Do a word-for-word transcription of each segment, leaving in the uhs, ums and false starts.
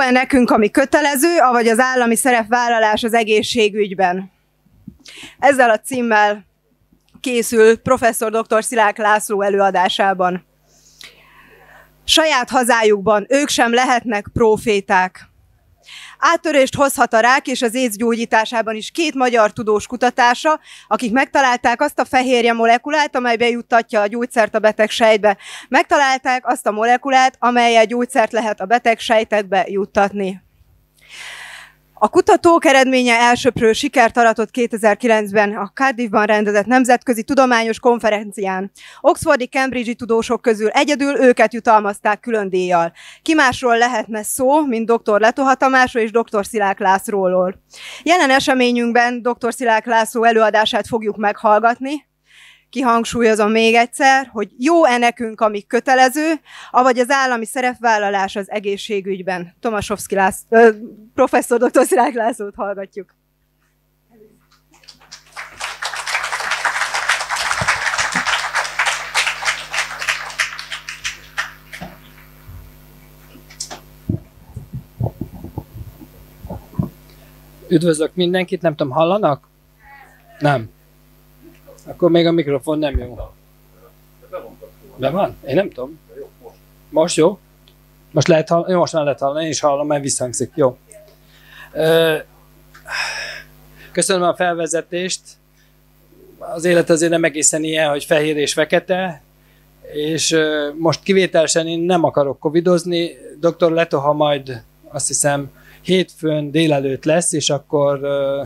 Jó-e nekünk, ami kötelező, avagy az állami szerepvállalás az egészségügyben? Ezzel a címmel készül professzor dr. Szilágyi László előadásában. Saját hazájukban ők sem lehetnek próféták. Áttörést hozhat a rák és az AIDS gyógyításában is két magyar tudós kutatása, akik megtalálták azt a fehérje molekulát, amely bejuttatja a gyógyszert a beteg sejtbe. Megtalálták azt a molekulát, amellyel gyógyszert lehet a beteg sejtekbe juttatni. A kutatók eredménye elsöprő sikert aratott kétezer-kilencben a Cardiffban rendezett nemzetközi tudományos konferencián. Oxfordi, Cambridge-i tudósok közül egyedül őket jutalmazták külön díjjal. Ki másról lehetne szó, mint dr. Letoha Tamásról és dr. Szilágyi Lászlóról. Jelen eseményünkben dr. Szilágyi László előadását fogjuk meghallgatni. Kihangsúlyozom még egyszer, hogy jó-e nekünk, ami kötelező, avagy az állami szerepvállalás az egészségügyben. Tomaszowski László, professzor dr. Szilágyi Lászlót hallgatjuk. Üdvözlök mindenkit, nem tudom, hallanak? Nem. Akkor még a mikrofon nem jó. De van? Én nem tudom. Most jó? Most lehet hallani? Most már lehet hallani, én is hallom, mert visszhangzik. Jó. Köszönöm a felvezetést. Az élet azért nem egészen ilyen, hogy fehér és fekete, és most kivételesen én nem akarok covidozni. dr. Letoha majd azt hiszem hétfőn délelőtt lesz, és akkor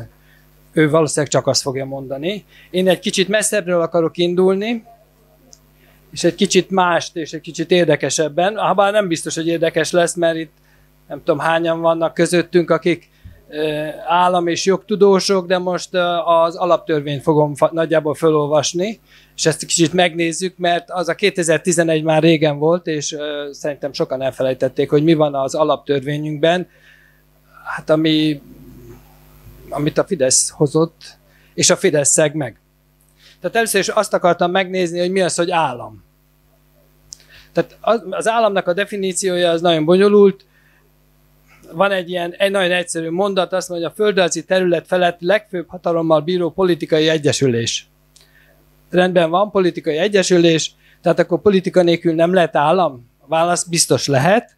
ő valószínűleg csak azt fogja mondani. Én egy kicsit messzebbről akarok indulni, és egy kicsit mást, és egy kicsit érdekesebben. Habár nem biztos, hogy érdekes lesz, mert itt nem tudom hányan vannak közöttünk, akik állam- és jogtudósok, de most az alaptörvényt fogom nagyjából felolvasni, és ezt kicsit megnézzük, mert az a kétezer-tizenegy már régen volt, és szerintem sokan elfelejtették, hogy mi van az alaptörvényünkben, hát ami... amit a Fidesz hozott, és a Fidesz szeg meg. Tehát először is azt akartam megnézni, hogy mi az, hogy állam. Tehát az államnak a definíciója az nagyon bonyolult. Van egy ilyen egy nagyon egyszerű mondat, azt mondja, a földrajzi terület felett legfőbb hatalommal bíró politikai egyesülés. Rendben van, politikai egyesülés, tehát akkor politika nélkül nem lehet állam? A válasz biztos lehet.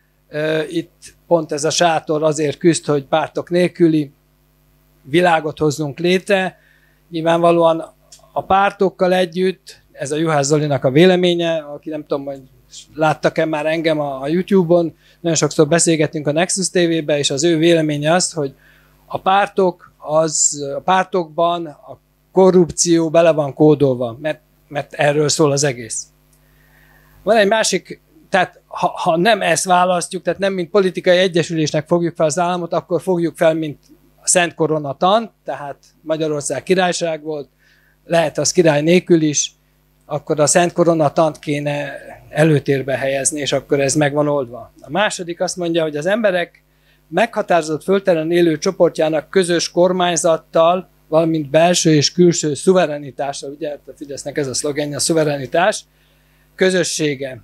Itt pont ez a sátor azért küzd, hogy pártok nélküli világot hozzunk létre. Nyilvánvalóan a pártokkal együtt, ez a Juhász Zolinak a véleménye, aki nem tudom, hogy láttak-e már engem a YouTube-on, nagyon sokszor beszélgetünk a Nexus té vében, és az ő véleménye az, hogy a pártok, az, a pártokban a korrupció bele van kódolva, mert, mert erről szól az egész. Van egy másik, tehát ha, ha nem ezt választjuk, tehát nem mint politikai egyesülésnek fogjuk fel az államot, akkor fogjuk fel, mint a Szent Korona tant, tehát Magyarország királyság volt, lehet az király nélkül is, akkor a Szent Korona tant kéne előtérbe helyezni, és akkor ez meg van oldva. A második azt mondja, hogy az emberek meghatározott földteren élő csoportjának közös kormányzattal, valamint belső és külső szuverenitással, ugye a Fidesznek ez a szlogenje, a szuverenitás, közössége.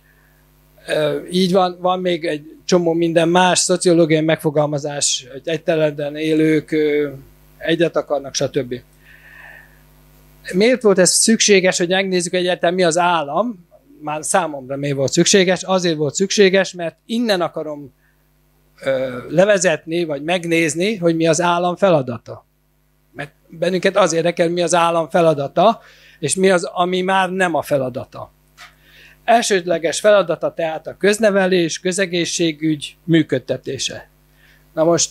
Így van, van még egy csomó minden más, szociológiai megfogalmazás, hogy egy területen élők egyet akarnak, stb. Miért volt ez szükséges, hogy megnézzük egyáltalán mi az állam? Már számomra miért volt szükséges? Azért volt szükséges, mert innen akarom ö, levezetni, vagy megnézni, hogy mi az állam feladata. Mert bennünket az érdekel, mi az állam feladata, és mi az, ami már nem a feladata. Elsődleges feladata tehát a köznevelés, közegészségügy működtetése. Na most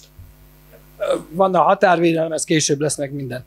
van a határvédelem, ez később lesz meg minden.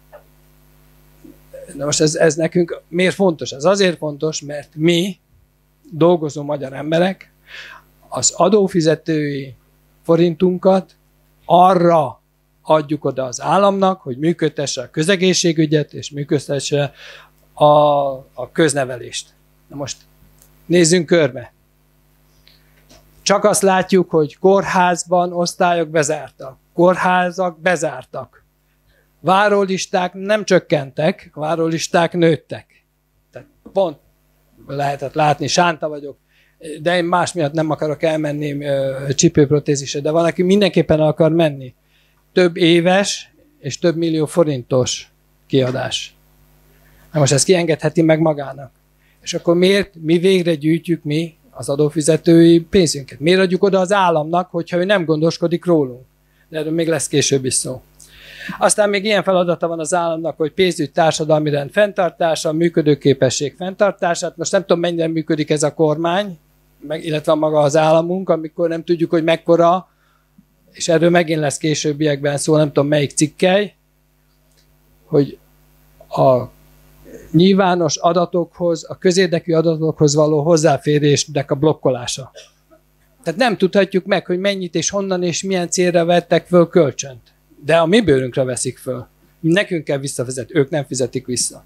Na most ez, ez nekünk miért fontos? Ez azért fontos, mert mi, dolgozó magyar emberek, az adófizetői forintunkat arra adjuk oda az államnak, hogy működtesse a közegészségügyet, és működtesse a, a köznevelést. Na most nézzünk körbe. Csak azt látjuk, hogy kórházban osztályok bezártak, kórházak bezártak. Várólisták nem csökkentek, várólisták nőttek. Tehát pont lehetett látni, Sánta vagyok, de én más miatt nem akarok elmenni csípőprotézisre, de van, aki mindenképpen el akar menni. Több éves és több millió forintos kiadás. Na most ezt kiengedheti meg magának. És akkor miért mi végre gyűjtjük mi az adófizetői pénzünket? Miért adjuk oda az államnak, hogyha ő nem gondoskodik rólunk? De erről még lesz később is szó. Aztán még ilyen feladata van az államnak, hogy pénzügy, társadalmi rend fenntartása, működőképesség fenntartását. Most nem tudom, mennyire működik ez a kormány, meg, illetve maga az államunk, amikor nem tudjuk, hogy mekkora, és erről megint lesz későbbiekben szó, nem tudom melyik cikkely, hogy a nyilvános adatokhoz, a közérdekű adatokhoz való hozzáférésnek a blokkolása. Tehát nem tudhatjuk meg, hogy mennyit és honnan és milyen célra vettek föl kölcsönt. De a mi bőrünkre veszik föl. Nekünk kell visszafizetni, ők nem fizetik vissza.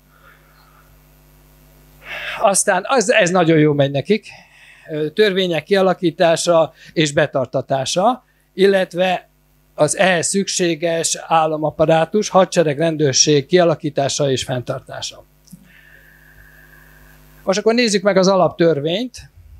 Aztán az, ez nagyon jó megy nekik. Törvények kialakítása és betartatása, illetve az ehhez szükséges államaparátus, hadsereg, rendőrség kialakítása és fenntartása. Most akkor nézzük meg az alaptörvényt,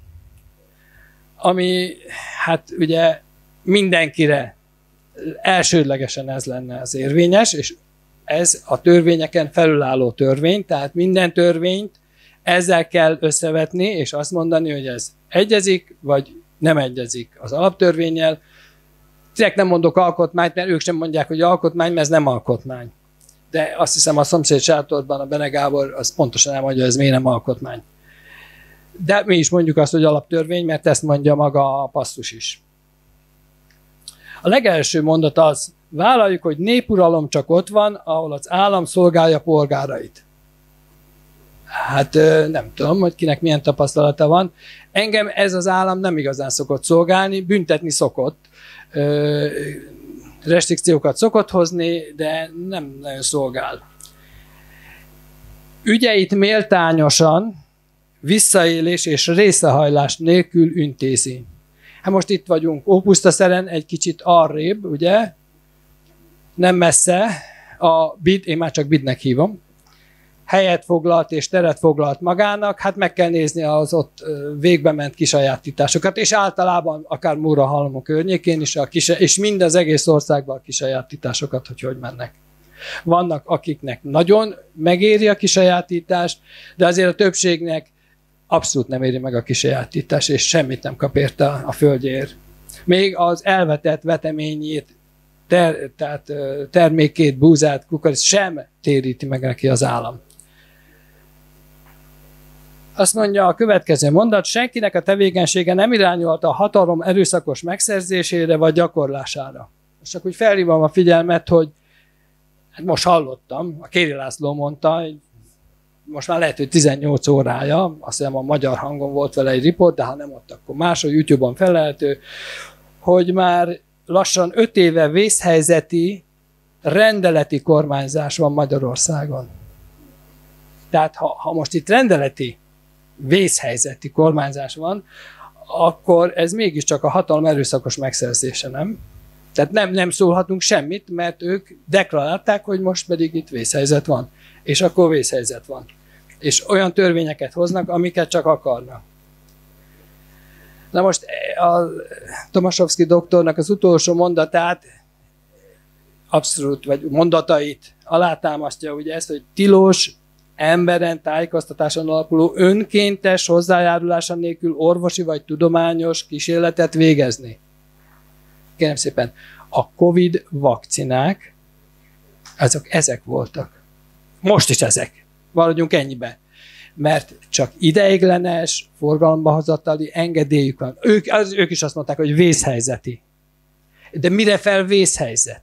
ami hát ugye mindenkire elsődlegesen ez lenne az érvényes, és ez a törvényeken felülálló törvény, tehát minden törvényt ezzel kell összevetni, és azt mondani, hogy ez egyezik, vagy nem egyezik az alaptörvénnyel. Direkt nem mondok alkotmányt, mert ők sem mondják, hogy alkotmány, mert ez nem alkotmány. De azt hiszem, a szomszéd sátorban a Bene Gábor az pontosan elmondja, hogy ez miért nem alkotmány. De mi is mondjuk azt, hogy alaptörvény, mert ezt mondja maga a passzus is. A legelső mondat az, vállaljuk, hogy népuralom csak ott van, ahol az állam szolgálja polgárait. Hát nem tudom, hogy kinek milyen tapasztalata van. Engem ez az állam nem igazán szokott szolgálni, büntetni szokott. Restrikciókat szokott hozni, de nem nagyon szolgál. Ügyeit méltányosan, visszaélés és részrehajlás nélkül intézi. Hát most itt vagyunk Ópusztaszeren, egy kicsit arrébb, ugye? Nem messze, a BID, én már csak BID-nek hívom, helyet foglalt és teret foglalt magának, hát meg kell nézni az ott végbe ment kisajátításokat, és általában akár Murrahallom környékén is, a kise, és mind az egész országban a kisajátításokat, hogy hogy mennek. Vannak, akiknek nagyon megéri a kisajátítást, de azért a többségnek abszolút nem éri meg a kisajátítás, és semmit nem kap érte a földjéért. Még az elvetett veteményét, ter, tehát termékét, búzát, kukoric sem téríti meg neki az állam. Azt mondja a következő mondat, senkinek a tevékenysége nem irányolta a hatalom erőszakos megszerzésére vagy gyakorlására. Most csak úgy felhívom a figyelmet, hogy hát most hallottam, a Kéri László mondta, hogy most már lehet, hogy tizennyolc órája, azt hiszem a Magyar Hangon volt vele egy riport, de ha nem ott, akkor máshol YouTube-on felelhető, hogy már lassan öt éve vészhelyzeti rendeleti kormányzás van Magyarországon. Tehát ha, ha most itt rendeleti vészhelyzeti kormányzás van, akkor ez mégiscsak a hatalom erőszakos megszerzése, nem? Tehát nem, nem szólhatunk semmit, mert ők deklarálták, hogy most pedig itt vészhelyzet van. És akkor vészhelyzet van. És olyan törvényeket hoznak, amiket csak akarnak. Na most a Tomaszewski doktornak az utolsó mondatát, abszolút, vagy mondatait alátámasztja ugye ezt, hogy tilos emberen tájékoztatáson alapuló önkéntes hozzájárulása nélkül orvosi vagy tudományos kísérletet végezni. Kérem szépen, a Covid vakcinák, azok ezek voltak. Most is ezek. Maradjunk ennyibe. Mert csak ideiglenes, forgalomba hozatali engedélyük van. Ők, az, ők is azt mondták, hogy vészhelyzeti. De mire fel vészhelyzet?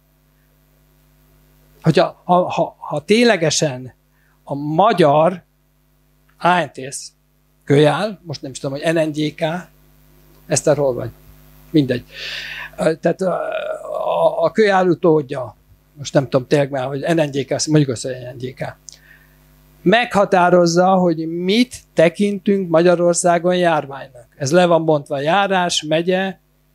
Hogyha, ha, ha, ha ténylegesen a magyar á en té es kölyál, most nem is tudom, hogy en en gé ká, ezt arról vagy, mindegy. Tehát a, a, a kölyál utódja, most nem tudom tényleg már, hogy en en gé ká, mondjuk azt, hogy en en gé ká, meghatározza, hogy mit tekintünk Magyarországon járványnak. Ez le van bontva járás, megye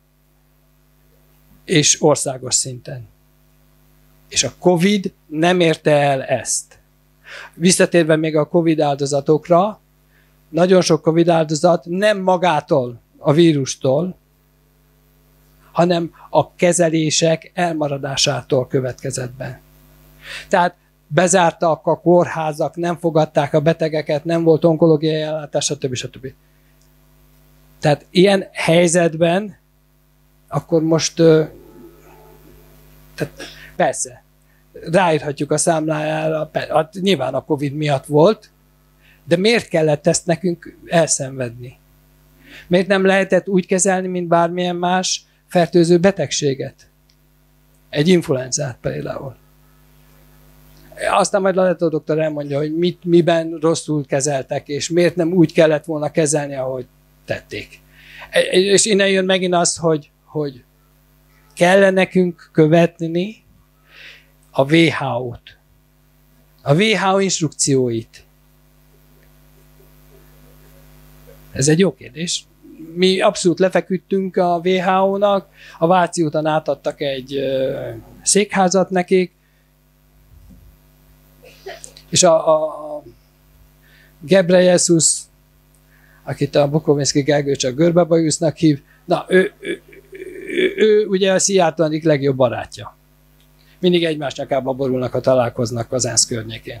és országos szinten. És a Covid nem érte el ezt. Visszatérve még a Covid áldozatokra, nagyon sok Covid áldozat nem magától, a vírustól, hanem a kezelések elmaradásától következett be. Tehát bezártak a kórházak, nem fogadták a betegeket, nem volt onkológiai ellátás, stb. stb. Tehát ilyen helyzetben akkor most tehát persze, ráírhatjuk a számlájára, hát nyilván a Covid miatt volt, de miért kellett ezt nekünk elszenvedni? Miért nem lehetett úgy kezelni, mint bármilyen más fertőző betegséget? Egy influenzát például. Aztán majd a doktor elmondja, hogy mit, miben rosszul kezeltek, és miért nem úgy kellett volna kezelni, ahogy tették. És innen jön megint az, hogy, hogy kell nekünk követni a vé há ó-t. A vé há ó instrukcióit. Ez egy jó kérdés. Mi abszolút lefeküdtünk a vé há ó-nak, a Váci úton átadtak egy ö, székházat nekik, és a, a Gebreyesus, akit a Bukovinski Gergő csak Görbebajusznak hív, na ő, ő, ő, ő ugye a Szijjártó egyik legjobb barátja. Mindig egymás nyakába borulnak, ha találkoznak az ENSZ környékén.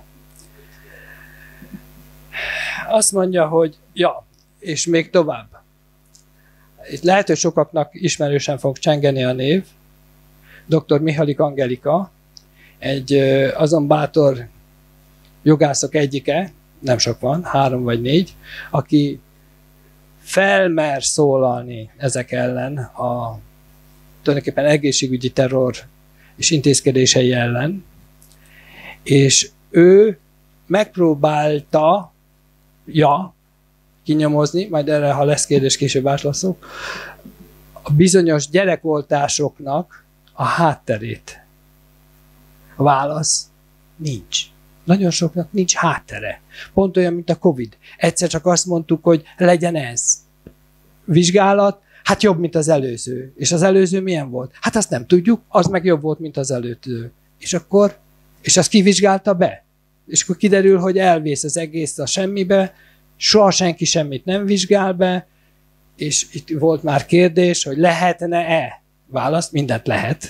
Azt mondja, hogy ja, és még tovább. Itt lehet, hogy sokaknak ismerősen fog csengeni a név. doktor Mihalik Angelika, egy azon bátor jogászok egyike, nem sok van, három vagy négy, aki felmer szólalni ezek ellen, a tulajdonképpen egészségügyi terror és intézkedései ellen, és ő megpróbálta, ja, kinyomozni, majd erre, ha lesz kérdés, később válaszolok, a bizonyos gyerekoltásoknak a hátterét. A válasz nincs. Nagyon soknak nincs háttere. Pont olyan, mint a Covid. Egyszer csak azt mondtuk, hogy legyen ez. Vizsgálat, hát jobb, mint az előző. És az előző milyen volt? Hát azt nem tudjuk, az meg jobb volt, mint az előző. És akkor, és azt kivizsgálta be. És akkor kiderül, hogy elvész az egész a semmibe, soha senki semmit nem vizsgál be, és itt volt már kérdés, hogy lehetne-e? Válasz, mindent lehet.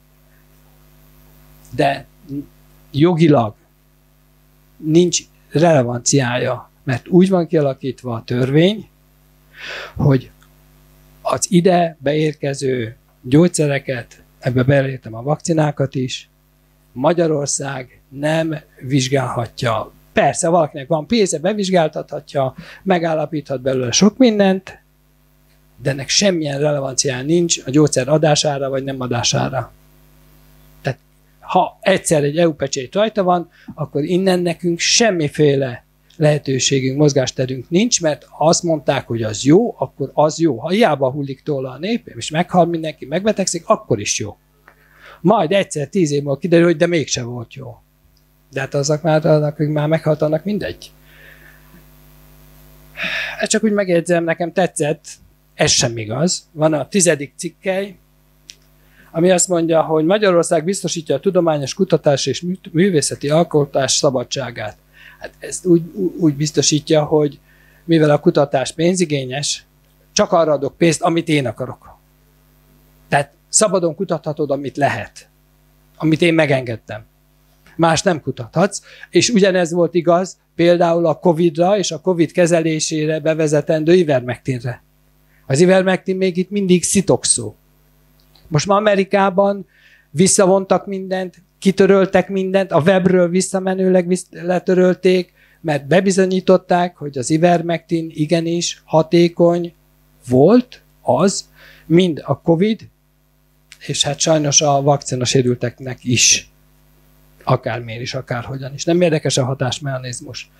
De jogilag nincs relevanciája, mert úgy van kialakítva a törvény, hogy az ide beérkező gyógyszereket, ebbe beleértem a vakcinákat is, Magyarország nem vizsgálhatja. Persze, valakinek van pénze, bevizsgáltathatja, megállapíthat belőle sok mindent, de ennek semmilyen relevanciája nincs a gyógyszer adására vagy nem adására. Tehát ha egyszer egy é u pecsét rajta van, akkor innen nekünk semmiféle lehetőségünk, mozgásterünk nincs, mert azt mondták, hogy az jó, akkor az jó. Ha hiába hullik tőle a nép, és meghal mindenki, megbetegszik, akkor is jó. Majd egyszer tíz év múlva kiderül, hogy de mégse volt jó. De hát azok már, akik már meghalt, annak mindegy. Ezt csak úgy megjegyzem, nekem tetszett, ez sem igaz. Van a tizedik cikkely, ami azt mondja, hogy Magyarország biztosítja a tudományos kutatás és művészeti alkotás szabadságát. Hát ezt úgy, úgy biztosítja, hogy mivel a kutatás pénzigényes, csak arra adok pénzt, amit én akarok. Tehát szabadon kutathatod, amit lehet. Amit én megengedtem. Más nem kutathatsz. És ugyanez volt igaz például a Covidra és a Covid kezelésére bevezetendő ivermektinre. Az ivermektin még itt mindig szitokszó. Most már Amerikában visszavontak mindent, kitöröltek mindent, a webről visszamenőleg letörölték, mert bebizonyították, hogy az ivermektin igenis hatékony volt az, mind a Covid, és hát sajnos a vakcinasérülteknek is. Akármiért is, akárhogyan is. Nem érdekes a hatásmechanizmus.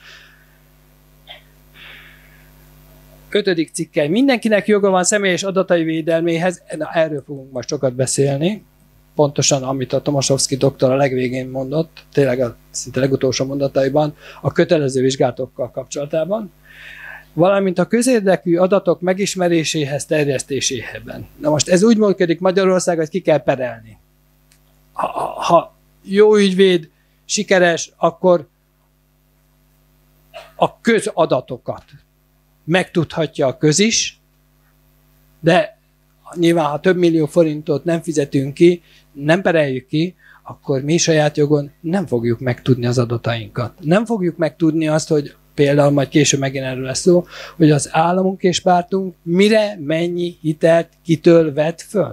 Ötödik cikkely. Mindenkinek joga van személyes adatai védelméhez. Na, erről fogunk majd sokat beszélni. Pontosan, amit a Tomaszowski doktor a legvégén mondott, tényleg a szinte legutolsó mondataiban, a kötelező vizsgálatokkal kapcsolatában, valamint a közérdekű adatok megismeréséhez, terjesztésében. Na most ez úgy működik Magyarország, hogy ki kell perelni. Ha, ha jó ügyvéd, sikeres, akkor a közadatokat megtudhatja a köz is, de nyilván, ha több millió forintot nem fizetünk ki, nem pereljük ki, akkor mi saját jogon nem fogjuk megtudni az adatainkat. Nem fogjuk megtudni azt, hogy például majd később megint erről lesz szó, hogy az államunk és pártunk mire mennyi hitelt kitől vett föl.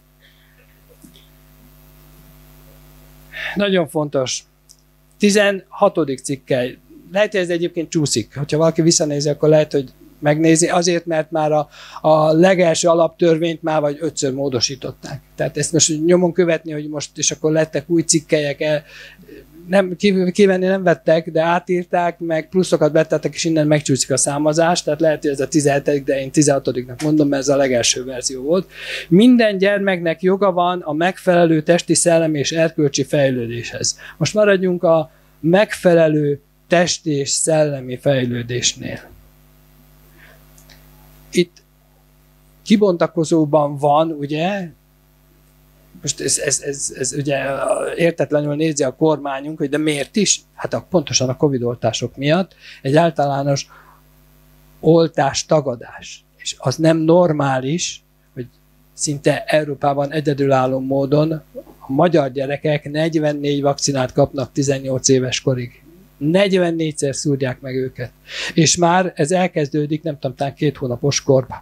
Nagyon fontos. tizenhatodik cikkely. Lehet, hogy ez egyébként csúszik. Ha valaki visszanézi, akkor lehet, hogy megnézi. Azért, mert már a, a legelső alaptörvényt már vagy ötször módosították. Tehát ezt most nyomon követni, hogy most, és akkor lettek új cikkelyek, el, nem, kivenni nem vettek, de átírták, meg pluszokat betettek, és innen megcsúszik a számozás, tehát lehet, hogy ez a tizenhetedik, de én tizenhatodiknak mondom, mert ez a legelső verzió volt. Minden gyermeknek joga van a megfelelő testi, szellemi és erkölcsi fejlődéshez. Most maradjunk a megfelelő testi és szellemi fejlődésnél. Itt kibontakozóban van, ugye, most ez, ez, ez, ez ugye értetlenül nézi a kormányunk, hogy de miért is? Hát a, pontosan a Covid-oltások miatt egy általános oltás tagadás. És az nem normális, hogy szinte Európában egyedülálló módon a magyar gyerekek negyvennégy vakcinát kapnak tizennyolc éves korig. negyvennégyszer szúrják meg őket. És már ez elkezdődik, nem tudom, talán két hónapos korban.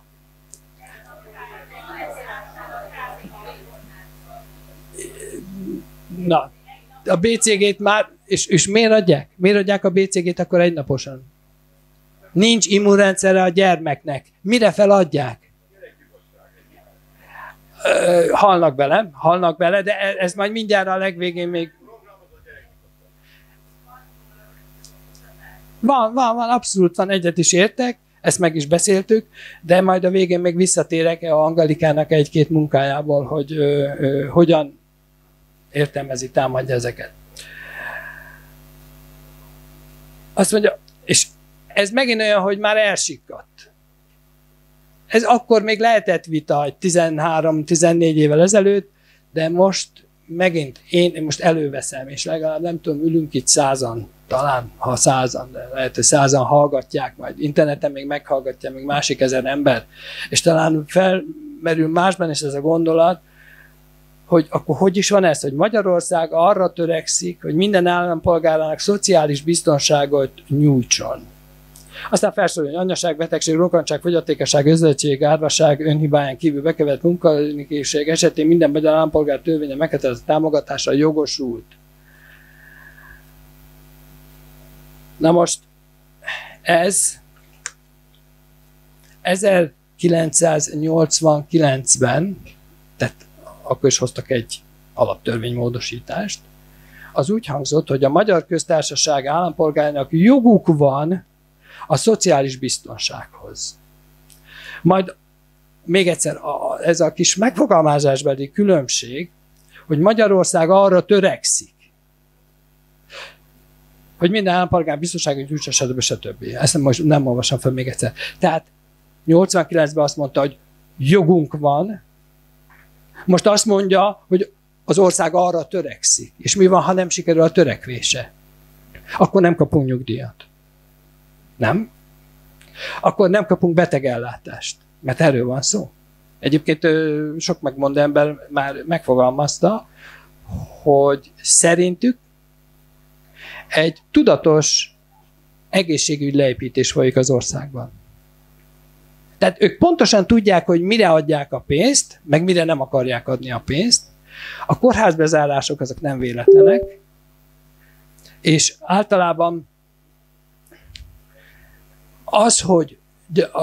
Na, a bé cé gét már, és, és miért adják? Miért adják a bé cé gét akkor egynaposan? Nincs immunrendszere a gyermeknek. Mire feladják? Halnak bele, halnak bele, de ez majd mindjárt a legvégén még... Van, van, van, abszolút van, egyet is értek, ezt meg is beszéltük, de majd a végén még visszatérek a Angelikának egy-két munkájából, hogy ö, ö, hogyan értelmezi, támadja ezeket. Azt mondja, és ez megint olyan, hogy már elsikkadt. Ez akkor még lehetett vita egy tizenhárom-tizennégy évvel ezelőtt, de most megint én, én most előveszem, és legalább nem tudom, ülünk itt százan, talán, ha százan, de lehet, hogy százan hallgatják, majd interneten még meghallgatja még másik ezer ember, és talán felmerül másban is ez a gondolat, hogy akkor hogy is van ez, hogy Magyarország arra törekszik, hogy minden állampolgárának szociális biztonságot nyújtson. Aztán felsorolja, hogy anyaság, betegség, rokonság, fogyatékosság, özvegység, árvaság, önhibáján kívül bekövetett munkanélküliség esetén minden magyar állampolgár törvénye meghatározó támogatásra jogosult. Na most ez ezerkilencszáznyolcvankilencben, tehát akkor is hoztak egy alaptörvénymódosítást, az úgy hangzott, hogy a Magyar Köztársaság állampolgárnak joguk van a szociális biztonsághoz. Majd még egyszer, a, ez a kis megfogalmazásbeli különbség, hogy Magyarország arra törekszik, hogy minden állampolgár biztonságot nyújtson, stb. stb. Ezt nem, most nem olvasom fel még egyszer. Tehát nyolcvankilencben azt mondta, hogy jogunk van, most azt mondja, hogy az ország arra törekszik. És mi van, ha nem sikerül a törekvése? Akkor nem kapunk nyugdíjat. Nem? Akkor nem kapunk betegellátást. Mert erről van szó. Egyébként sok megmondó ember már megfogalmazta, hogy szerintük egy tudatos egészségügy leépítés folyik az országban. Tehát ők pontosan tudják, hogy mire adják a pénzt, meg mire nem akarják adni a pénzt. A kórházbezárások azok nem véletlenek, és általában az, hogy a,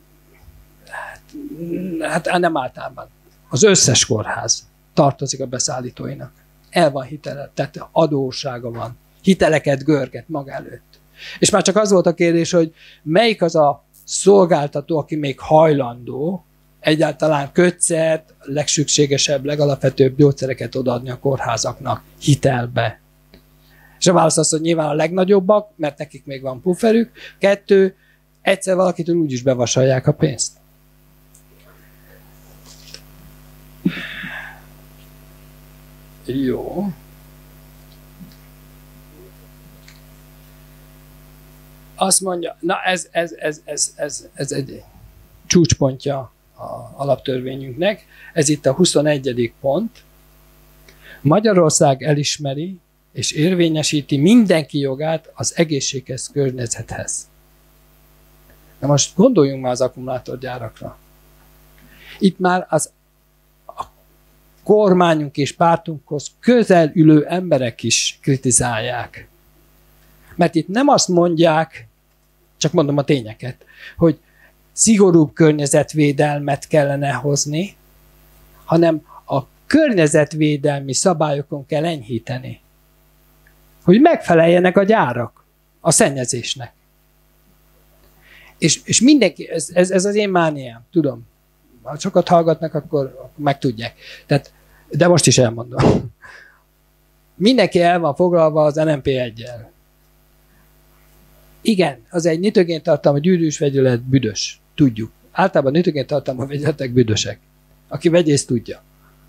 hát, hát nem általában, az összes kórház tartozik a beszállítóinak. El van hitele, tehát adóssága van. Hiteleket görget maga előtt. És már csak az volt a kérdés, hogy melyik az a szolgáltató, aki még hajlandó egyáltalán kötszert, legszükségesebb, legalapvetőbb gyógyszereket odaadni a kórházaknak hitelbe. És a válasz az, hogy nyilván a legnagyobbak, mert nekik még van pufferük. Kettő, egyszer valakitől úgyis bevasalják a pénzt. Jó. azt mondja, na ez, ez, ez, ez, ez, ez egy csúcspontja a alaptörvényünknek, ez itt a huszonegyedik pont. Magyarország elismeri és érvényesíti mindenki jogát az egészséges környezethez. Na most gondoljunk már az akkumulátorgyárakra. Itt már az a kormányunk és pártunkhoz közel ülő emberek is kritizálják. Mert itt nem azt mondják, csak mondom a tényeket, hogy szigorúbb környezetvédelmet kellene hozni, hanem a környezetvédelmi szabályokon kell enyhíteni. Hogy megfeleljenek a gyárak a szennyezésnek. És, és mindenki, ez, ez, ez az én mániám, tudom. Ha sokat hallgatnak, akkor, akkor megtudják. Tehát, de most is elmondom. Mindenki el van foglalva az en em pé egyel. Igen, az egy nitrogéntartalmú gyűrűs vegyület büdös. Tudjuk. Általában nitrogéntartalmú vegyületek büdösek. Aki vegyész tudja.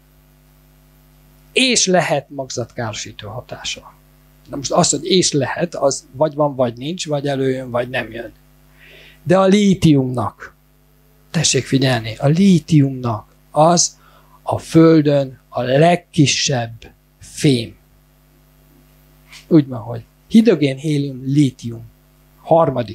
És lehet magzatkárosító hatása. Na most az, hogy és lehet, az vagy van, vagy nincs, vagy előjön, vagy nem jön. De a lítiumnak, tessék figyelni, a lítiumnak az a Földön a legkisebb fém. Úgy van, hogy hidrogén, hélium, lítium. Harmadik.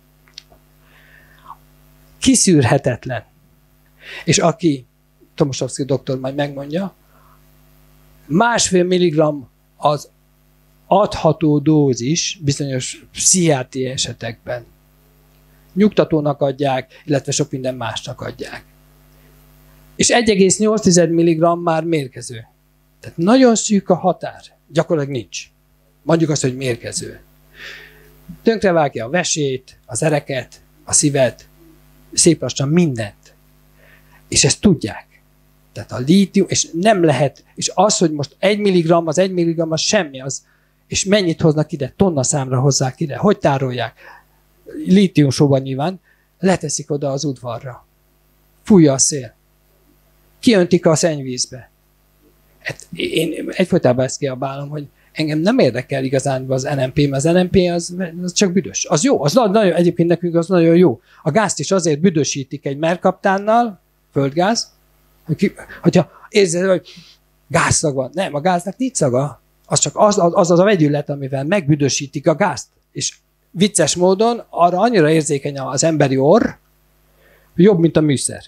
Kiszűrhetetlen. És aki, Tomaszewski doktor majd megmondja, másfél milligramm az adható dózis bizonyos pszichiátriai esetekben. Nyugtatónak adják, illetve sok minden másnak adják. És egy egész nyolc milligramm már mérgező. Tehát nagyon szűk a határ. Gyakorlatilag nincs. Mondjuk azt, hogy mérgező. Tönkrevágja a vesét, az ereket, a szívet, szép lassan mindent. És ezt tudják. Tehát a lítium, és nem lehet, és az, hogy most egy milligramm, az egy milligramm, az semmi, az, és mennyit hoznak ide, tonna számra hozzák ide, hogy tárolják? Lítiumsóban nyilván, leteszik oda az udvarra. Fújja a szél. Kiöntik a szennyvízbe. Hát én egyfolytában ezt kiabálom, hogy engem nem érdekel igazán az en em pé, mert az en em pé az, az csak büdös. Az jó, az nagyon, egyébként nekünk az nagyon jó. A gázt is azért büdösítik egy merkaptánnal, földgáz, hogy, hogyha érzed, hogy gázszag van. Nem, a gáznak nincs szaga. Az csak az az, az a vegyület, amivel megbüdösítik a gázt. És vicces módon arra annyira érzékeny az emberi orr, hogy jobb, mint a műszer.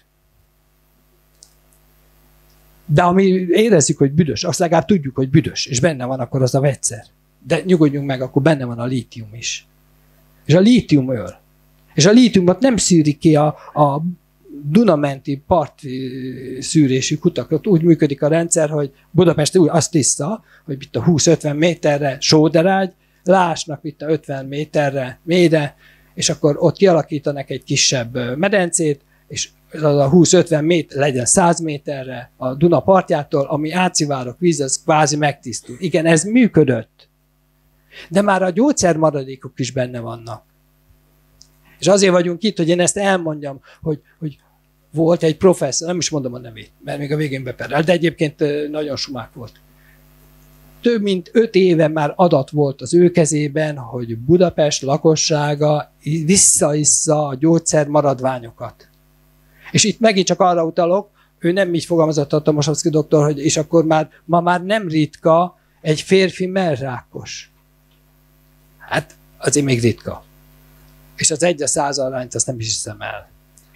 De ami érezzük, hogy büdös, azt legalább tudjuk, hogy büdös, és benne van akkor az a vegyszer. De nyugodjunk meg, akkor benne van a lítium is. És a lítium öl. És a lítiumot nem szűrik ki a, a Dunamenti part szűrésű kutakot. Úgy működik a rendszer, hogy Budapest úgy azt tiszta, hogy itt a húsz-ötven méterre sóderágy, lásnak itt a ötven méterre mélyre, és akkor ott kialakítanak egy kisebb medencét, és az a húsz-ötven méter legyen száz méterre a Duna partjától, ami átszivárok víz, az kvázi megtisztul. Igen, ez működött. De már a gyógyszermaradékok is benne vannak. És azért vagyunk itt, hogy én ezt elmondjam, hogy, hogy volt egy professzor, nem is mondom a nevét, mert még a végén beperel, de egyébként nagyon sumák volt. Több mint öt éve már adat volt az ő kezében, hogy Budapest lakossága visszaissza a gyógyszer maradványokat. És itt megint csak arra utalok, ő nem így fogalmazott a Tomaszewski doktor, hogy és akkor már ma már nem ritka egy férfi mellrákos. Hát azért még ritka. És az egy a száz arányt azt nem is hiszem el.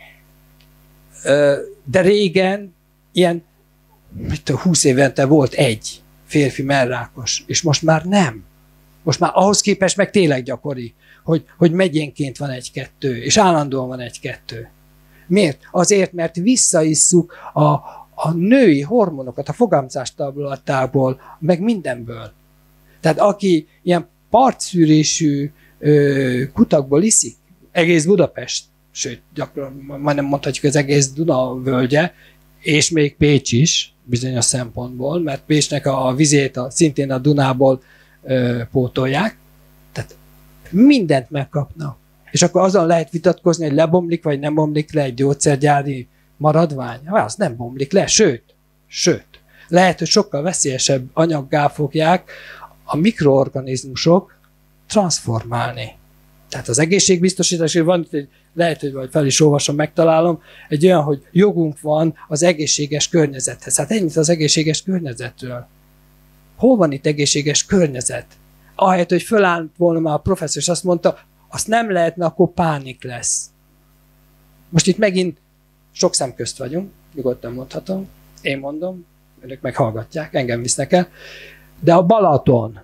De régen ilyen mit húsz évente volt egy férfi mellrákos, és most már nem. Most már ahhoz képest meg tényleg gyakori, hogy, hogy megyénként van egy-kettő, és állandóan van egy-kettő. Miért? Azért, mert visszaisszuk a, a női hormonokat a fogamzástablatából, meg mindenből. Tehát aki ilyen partszűrésű ö, kutakból iszik, egész Budapest, sőt, gyakran majdnem mondhatjuk az egész Duna völgye, és még Pécs is, bizonyos szempontból, mert Pécsnek a, a vizét a, szintén a Dunából ö, pótolják. Tehát mindent megkapnak. És akkor azon lehet vitatkozni, hogy lebomlik, vagy nem bomlik le egy gyógyszergyári maradvány. Az nem bomlik le, sőt, sőt, lehet, hogy sokkal veszélyesebb anyaggá fogják a mikroorganizmusok transformálni. Tehát az egészségbiztosítás, van itt egy, lehet, hogy vagy fel is olvasom, megtalálom, egy olyan, hogy jogunk van az egészséges környezethez. Hát ennyit az egészséges környezetről. Hol van itt egészséges környezet? Ahelyett, hogy fölállt volna már a professzor, és azt mondta, azt nem lehet, mert akkor pánik lesz. Most itt megint sok szem közt vagyunk, nyugodtan mondhatom, én mondom, önök meghallgatják, engem visznek el, de a Balaton,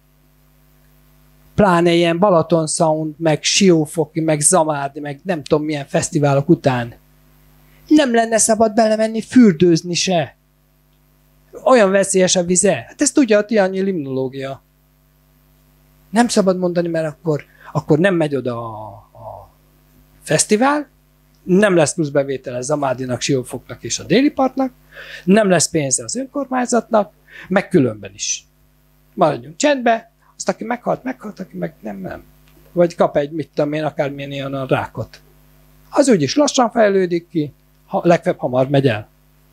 pláne ilyen Balaton Sound, meg Siófoki, meg Zamárdi, meg nem tudom milyen fesztiválok után nem lenne szabad belemenni fürdőzni se. Olyan veszélyes a vize. Hát ezt tudja a tihanyi limnológia. Nem szabad mondani, mert akkor, akkor nem megy oda a, a fesztivál, nem lesz plusz bevétele Zamárdinak, Siófoknak és a Déli Partnak, nem lesz pénze az önkormányzatnak, meg különben is. Maradjunk csendbe, azt aki meghalt, meghalt, aki meg nem, nem. Vagy kap egy, mit tudom én, akármilyen ilyen a rákot. Az úgyis lassan fejlődik ki, ha, legfeljebb hamar megy el.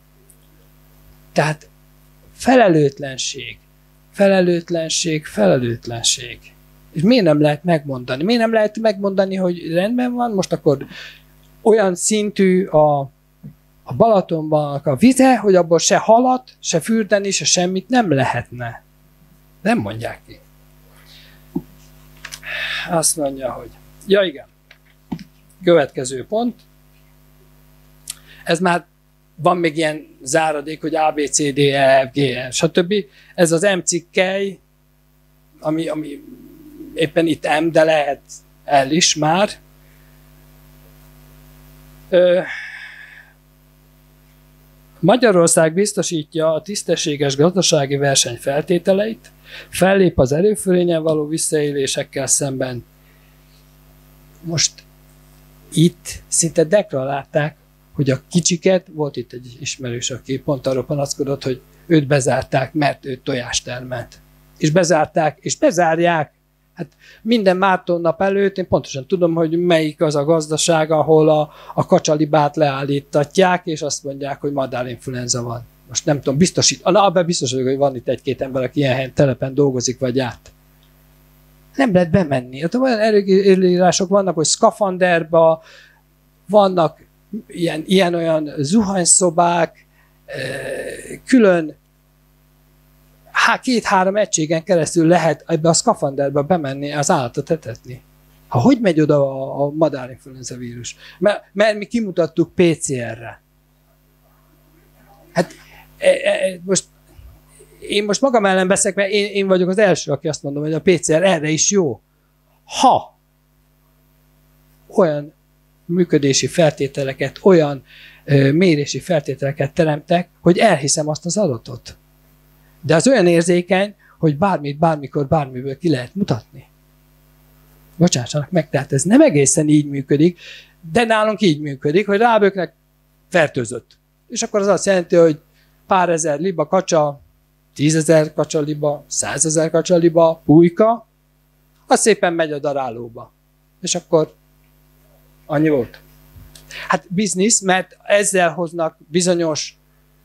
Tehát felelőtlenség, felelőtlenség, felelőtlenség. És miért nem lehet megmondani? Miért nem lehet megmondani, hogy rendben van, most akkor olyan szintű a, a Balatonban a vize, hogy abból se halat, se fürdeni, se semmit nem lehetne. Nem mondják ki. Azt mondja, hogy ja igen, következő pont. Ez már van még ilyen záradék, hogy A, B, C, D, E, F, G, E, stb. Ez az M cikkely, ami, ami éppen itt M, de lehet L is már. Ö, Magyarország biztosítja a tisztességes gazdasági verseny feltételeit, fellép az erőfölényen való visszaélésekkel szemben. Most itt szinte deklarálták, hogy a kicsiket, volt itt egy ismerős, aki pont arról panaszkodott, hogy őt bezárták, mert ő tojást termelt. És bezárták, és bezárják. Hát minden Márton nap előtt én pontosan tudom, hogy melyik az a gazdaság, ahol a, a kacsalibát leállítatják, és azt mondják, hogy madárinfluenza van. Most nem tudom, biztosít, na, abban biztos vagyok, hogy van itt egy-két ember, aki ilyen helyen telepen dolgozik, vagy át. Nem lehet bemenni. Hát olyan előírások vannak, hogy szkafanderba, vannak ilyen, ilyen-olyan zuhanyszobák, külön há, két-három egységen keresztül lehet ebbe a szkafanderbe bemenni, az állatot etetni. Ha hogy megy oda a, a madárinfluenza vírus? Mert, mert mi kimutattuk pé cé erre. Hát e, e, most én most magam ellen beszélek, mert én, én vagyok az első, aki azt mondom, hogy a pé cé er erre is jó. Ha olyan működési feltételeket, olyan ö, mérési feltételeket teremtek, hogy elhiszem azt az adatot. De az olyan érzékeny, hogy bármit, bármikor, bármiből ki lehet mutatni. Bocsássanak meg, tehát ez nem egészen így működik, de nálunk így működik, hogy ráböknek fertőzött. És akkor az azt jelenti, hogy pár ezer liba kacsa, tízezer kacsa liba, százezer kacsa liba, pulyka, az szépen megy a darálóba. És akkor annyi volt. Hát biznisz, mert ezzel hoznak bizonyos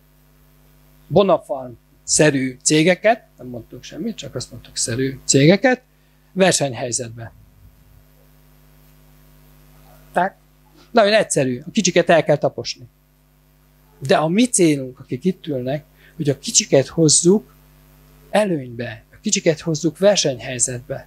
Bonafarm-szerű cégeket, nem mondtuk semmit, csak azt mondtuk szerű cégeket, versenyhelyzetbe. Tehát nagyon egyszerű, a kicsiket el kell taposni. De a mi célunk, akik itt ülnek, hogy a kicsiket hozzuk előnybe, a kicsiket hozzuk versenyhelyzetbe.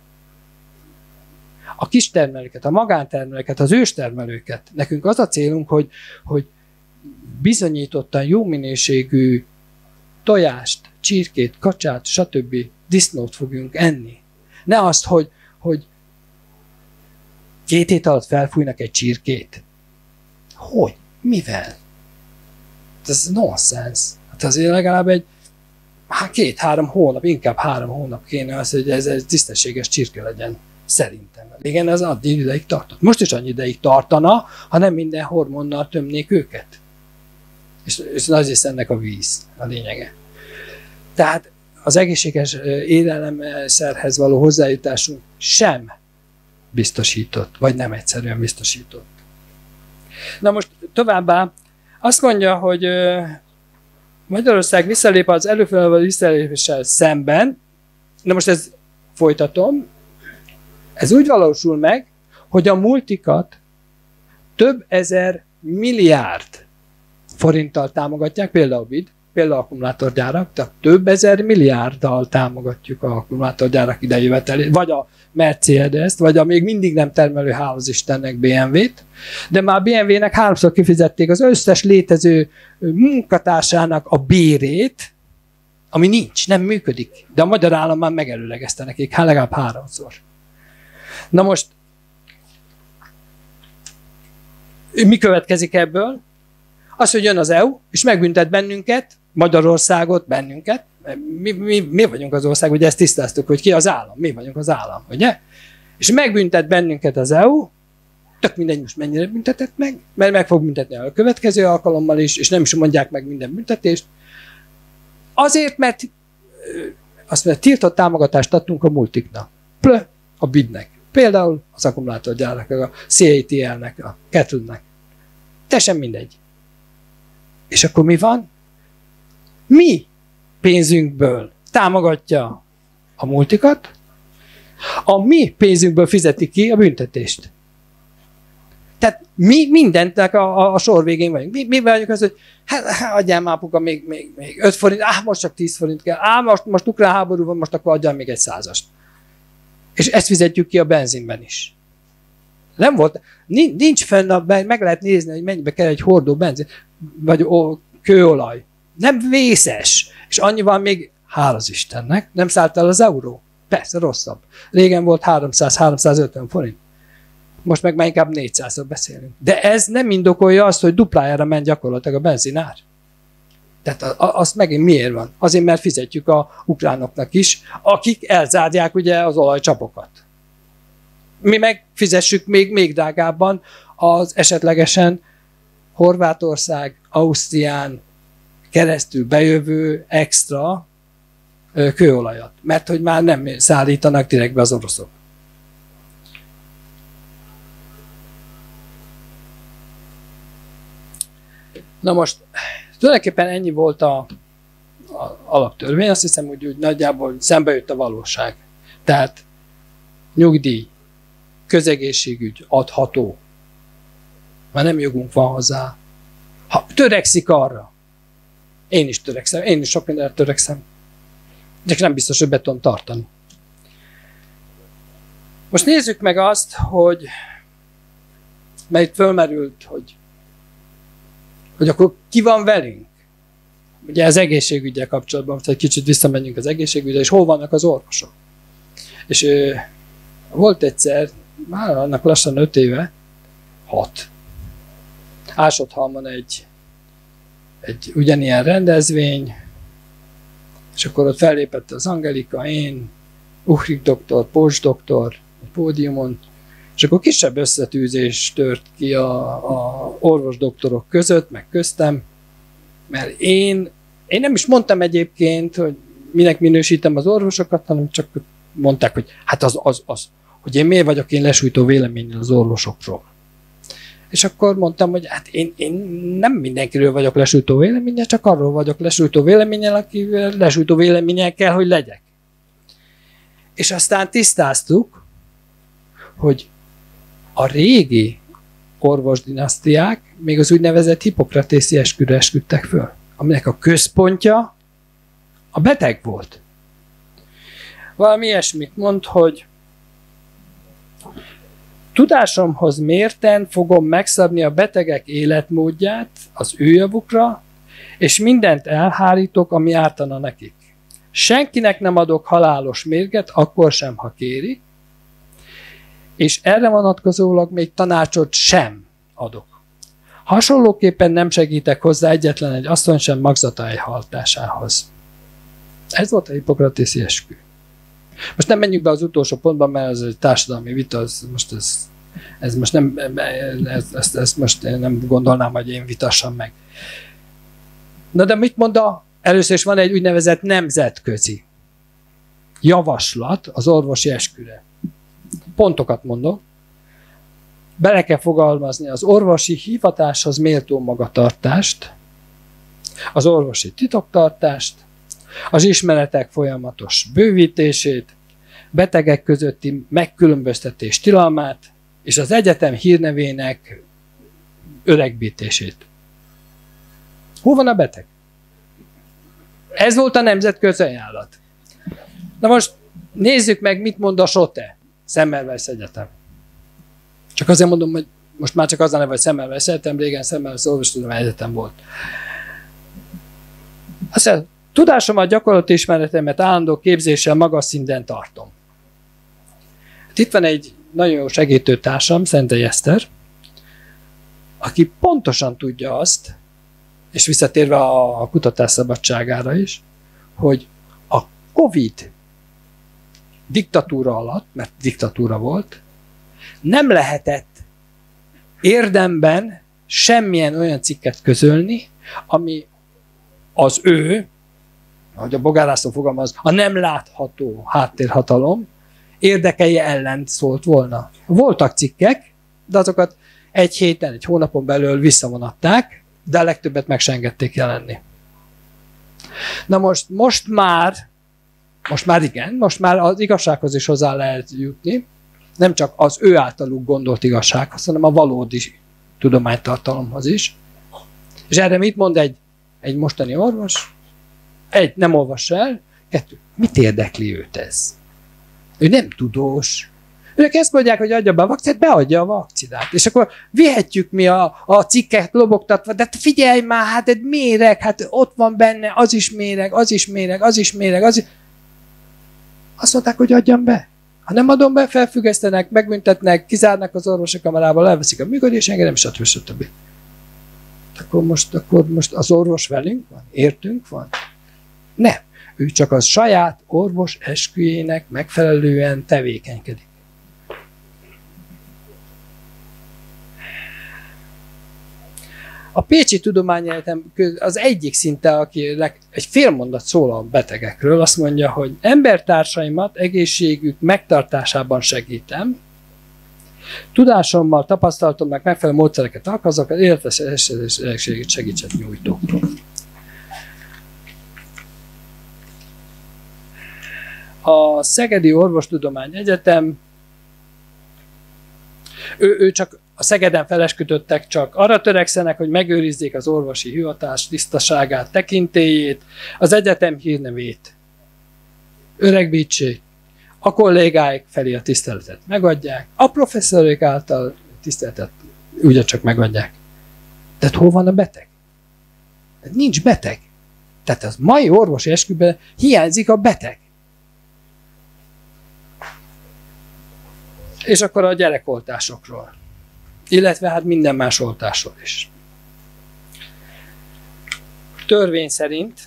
A kistermelőket, a magántermelőket, az őstermelőket. Nekünk az a célunk, hogy, hogy bizonyítottan jó minőségű tojást, csirkét, kacsát, stb. Disznót fogjunk enni. Ne azt, hogy, hogy két hét alatt felfújnak egy csirkét. Hogy? Mivel? Ez nonsens. Hát azért legalább egy hát két-három hónap, inkább három hónap kéne az, hogy ez egy tisztességes csirke legyen. Szerintem. Igen, ez addig ideig tartott. Most is annyi ideig tartana, ha nem minden hormonnal tömnék őket. És, és az is ennek a víz a lényege. Tehát az egészséges élelmiszerhez való hozzájutásunk sem biztosított, vagy nem egyszerűen biztosított. Na most továbbá azt mondja, hogy Magyarország visszalép az előfelelő visszalépéssel szemben. Na most ez folytatom. Ez úgy valósul meg, hogy a multikat több ezer milliárd forinttal támogatják, például a BID, például akkumulátorgyárak, tehát több ezer milliárddal támogatjuk a akkumulátorgyárak idejövetelét, vagy a Mercedes-t, vagy a még mindig nem termelő hálazistennek bé em vé-t, de már bé em vé-nek háromszor kifizették az összes létező munkatársának a bérét, ami nincs, nem működik. De a magyar állam már megelőlegezte nekik, hát legalább háromszor. Na most, mi következik ebből? Az, hogy jön az é u, és megbüntet bennünket, Magyarországot, bennünket. Mi, mi, mi vagyunk az ország, ugye ezt tisztáztuk, hogy ki az állam. Mi vagyunk az állam, ugye? És megbüntet bennünket az é u, tök mindegy most mennyire büntetett meg, mert meg fog büntetni a következő alkalommal is, és nem is mondják meg minden büntetést. Azért, mert azt mondja, tiltott támogatást adtunk a multiknak, plö, a bidnek. Például az akkumulátorgyárak, a cé á té el-nek, a Kettle-nek. Teljesen mindegy. És akkor mi van? Mi pénzünkből támogatja a multikat, a mi pénzünkből fizeti ki a büntetést. Tehát mi mindentnek a, a, a sor végén vagyunk. Mi, mi vagyunk az, hogy hát, hát adjál már apuka még, még, még öt forint, áh, most csak tíz forint kell, áh, most, most ukrán háború van, most akkor adjál még egy százast. És ezt fizetjük ki a benzinben is. Nem volt, nincs fenn, a, meg lehet nézni, hogy mennyibe kell egy hordó benzin, vagy ó, kőolaj. Nem vészes. És annyival még, hála az Istennek, nem szállt el az euró. Persze, rosszabb. Régen volt háromszáz-háromszázötven forint. Most meg már inkább négyszázról beszélünk. De ez nem indokolja azt, hogy duplájára ment gyakorlatilag a benzinár. Tehát azt megint miért van? Azért, mert fizetjük a ukránoknak is, akik elzárják ugye az olajcsapokat. Mi meg fizessük még, még drágábban az esetlegesen Horvátország, Ausztrián keresztül bejövő extra kőolajat. Mert hogy már nem szállítanak direktbe az oroszok. Na most, tulajdonképpen ennyi volt a, a alaptörvény, azt hiszem, hogy úgy nagyjából szembe jött a valóság. Tehát nyugdíj, közegészségügy adható. Már nem jogunk van hozzá. Ha törekszik arra, én is törekszem, én is sok mindenre törekszem, de nem biztos, hogy be tudom tartani. Most nézzük meg azt, hogy mert itt fölmerült, hogy hogy akkor ki van velünk? Ugye az egészségügyel kapcsolatban, hogy egy kicsit visszamegyünk az egészségügyre, és hol vannak az orvosok? És ö, volt egyszer, már annak lassan öt éve, hat. Ásodhalmon egy, egy ugyanilyen rendezvény, és akkor ott fellépett az Angelika, én, Uhrik doktor, Pós doktor, egy pódiumon, és akkor kisebb összetűzés tört ki a, a orvos doktorok között, meg köztem, mert én, én nem is mondtam egyébként, hogy minek minősítem az orvosokat, hanem csak mondták, hogy hát az, az, az hogy én miért vagyok én lesújtó véleménnyel az orvosokról. És akkor mondtam, hogy hát én, én nem mindenkiről vagyok lesújtó véleménnyel, csak arról vagyok lesújtó véleménnyel, akivel lesújtó véleménnyel kell, hogy legyek. És aztán tisztáztuk, hogy a régi orvosdinasztiák még az úgynevezett hipokratészi esküre esküdtek föl, aminek a központja a beteg volt. Valami ilyesmit mond, hogy tudásomhoz mérten fogom megszabni a betegek életmódját az ő javukra, és mindent elhárítok, ami ártana nekik. Senkinek nem adok halálos mérget, akkor sem, ha kéri, és erre vonatkozólag még tanácsot sem adok. Hasonlóképpen nem segítek hozzá egyetlen egy asszony sem magzata elhaltásához. Ez volt a hipokratészi eskü. Most nem menjünk be az utolsó pontban, mert ez egy társadalmi vita, ez most, ez, ez most nem, ez, ez, ez most nem gondolnám, hogy én vitassam meg. Na de mit mond a, először is van egy úgynevezett nemzetközi javaslat az orvosi esküre. Pontokat mondok. Bele kell fogalmazni az orvosi hivatáshoz méltó magatartást, az orvosi titoktartást, az ismeretek folyamatos bővítését, betegek közötti megkülönböztetés tilalmát, és az egyetem hírnevének öregbítését. Hol van a beteg? Ez volt a nemzetközi ajánlat. Na most nézzük meg, mit mond a SOTE, Semmelweis Egyetem. Csak azért mondom, hogy most már csak az a neve, hogy Semmelweis Egyetem, régen Semmelweis Orvostudományi Egyetem volt. Aztán tudásomat, gyakorlati ismeretemet állandó képzéssel magas szinten tartom. Itt van egy nagyon jó segítő társam, Szentei Eszter, aki pontosan tudja azt, és visszatérve a kutatás szabadságára is, hogy a Covid diktatúra alatt, mert diktatúra volt, nem lehetett érdemben semmilyen olyan cikket közölni, ami az ő, ahogy a Bogár László fogalmaz, a nem látható háttérhatalom érdekei ellen szólt volna. Voltak cikkek, de azokat egy héten, egy hónapon belül visszavonatták, de a legtöbbet meg sem engedték jelenni. Na most, most már, most már igen, most már az igazsághoz is hozzá lehet jutni, nem csak az ő általuk gondolt igazsághoz, hanem a valódi tudománytartalomhoz is. És erre mit mond egy, egy mostani orvos? Egy, nem olvas el, kettő, mit érdekli őt ez? Ő nem tudós. Ők ezt mondják, hogy adja be a vakcinát, beadja a vakcinát. És akkor vihetjük mi a, a cikket lobogtatva, de figyelj már, hát egy méreg, hát ott van benne, az is méreg, az is méreg, az is méreg, az is... Azt mondták, hogy adjam be. Ha nem adom be, felfüggesztenek, megbüntetnek, kizárnak az orvosi kamarából, elveszik a működés, engedem, stb. stb. Akkor most, akkor most az orvos velünk van? Értünk van? Nem. Ő csak az saját orvos esküjének megfelelően tevékenykedik. A Pécsi Tudományegyetem az egyik szinte, aki egy fél mondat szól a betegekről, azt mondja, hogy embertársaimat egészségük megtartásában segítem, tudásommal, tapasztalatomnak megfelelő módszereket alkalmazok, az életes segítséget nyújtok. A Szegedi Orvostudományi Egyetem, ő, ő csak a Szegeden felesküdöttek, csak arra törekszenek, hogy megőrizzék az orvosi hivatás tisztaságát, tekintélyét, az egyetem hírnevét öregbítsék, a kollégáik felé a tiszteletet megadják, a professzorok által tiszteletet ugyancsak megadják. Tehát hol van a beteg? Nincs beteg. Tehát az mai orvosi esküben hiányzik a beteg. És akkor a gyerekoltásokról. Illetve hát minden más oltásról is. Törvény szerint,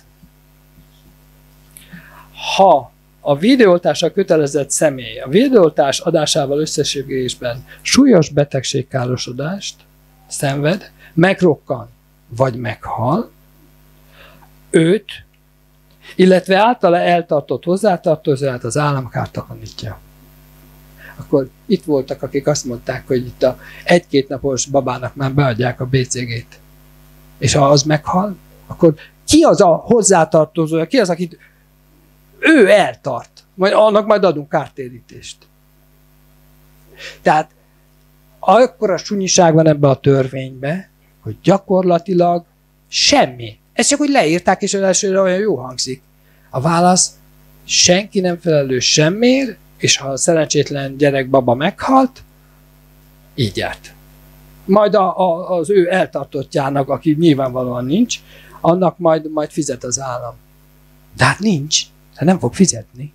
ha a védőoltásra kötelezett személy a védőoltás adásával összefüggésben súlyos betegségkárosodást szenved, megrokkan vagy meghal, őt, illetve általa eltartott hozzátartozóját az állam kártalanítja. Akkor itt voltak, akik azt mondták, hogy itt a egy-két napos babának már beadják a bé cé gét. És ha az meghal, akkor ki az a hozzátartozója, ki az, akit ő eltart, majd annak majd adunk kártérítést. Tehát akkora sunyiság van ebbe a törvénybe, hogy gyakorlatilag semmi. Ezt csak úgy leírták, és az elsőre olyan jó hangzik. A válasz, senki nem felelős semmiért, és ha a szerencsétlen gyerek baba meghalt, így járt. Majd a, a, az ő eltartottjának, aki nyilvánvalóan nincs, annak majd, majd fizet az állam. De hát nincs, hát nem fog fizetni.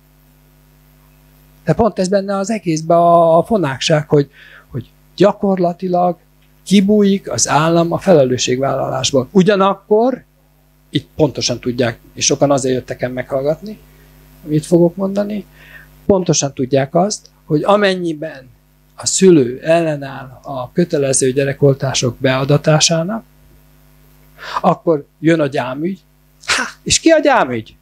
De pont ez benne az egészben a, a fonákság, hogy, hogy gyakorlatilag kibújik az állam a felelősségvállalásból. Ugyanakkor, itt pontosan tudják, és sokan azért jöttek el meghallgatni, amit fogok mondani, pontosan tudják azt, hogy amennyiben a szülő ellenáll a kötelező gyerekoltások beadatásának, akkor jön a gyámügy. Há, és ki a gyámügy?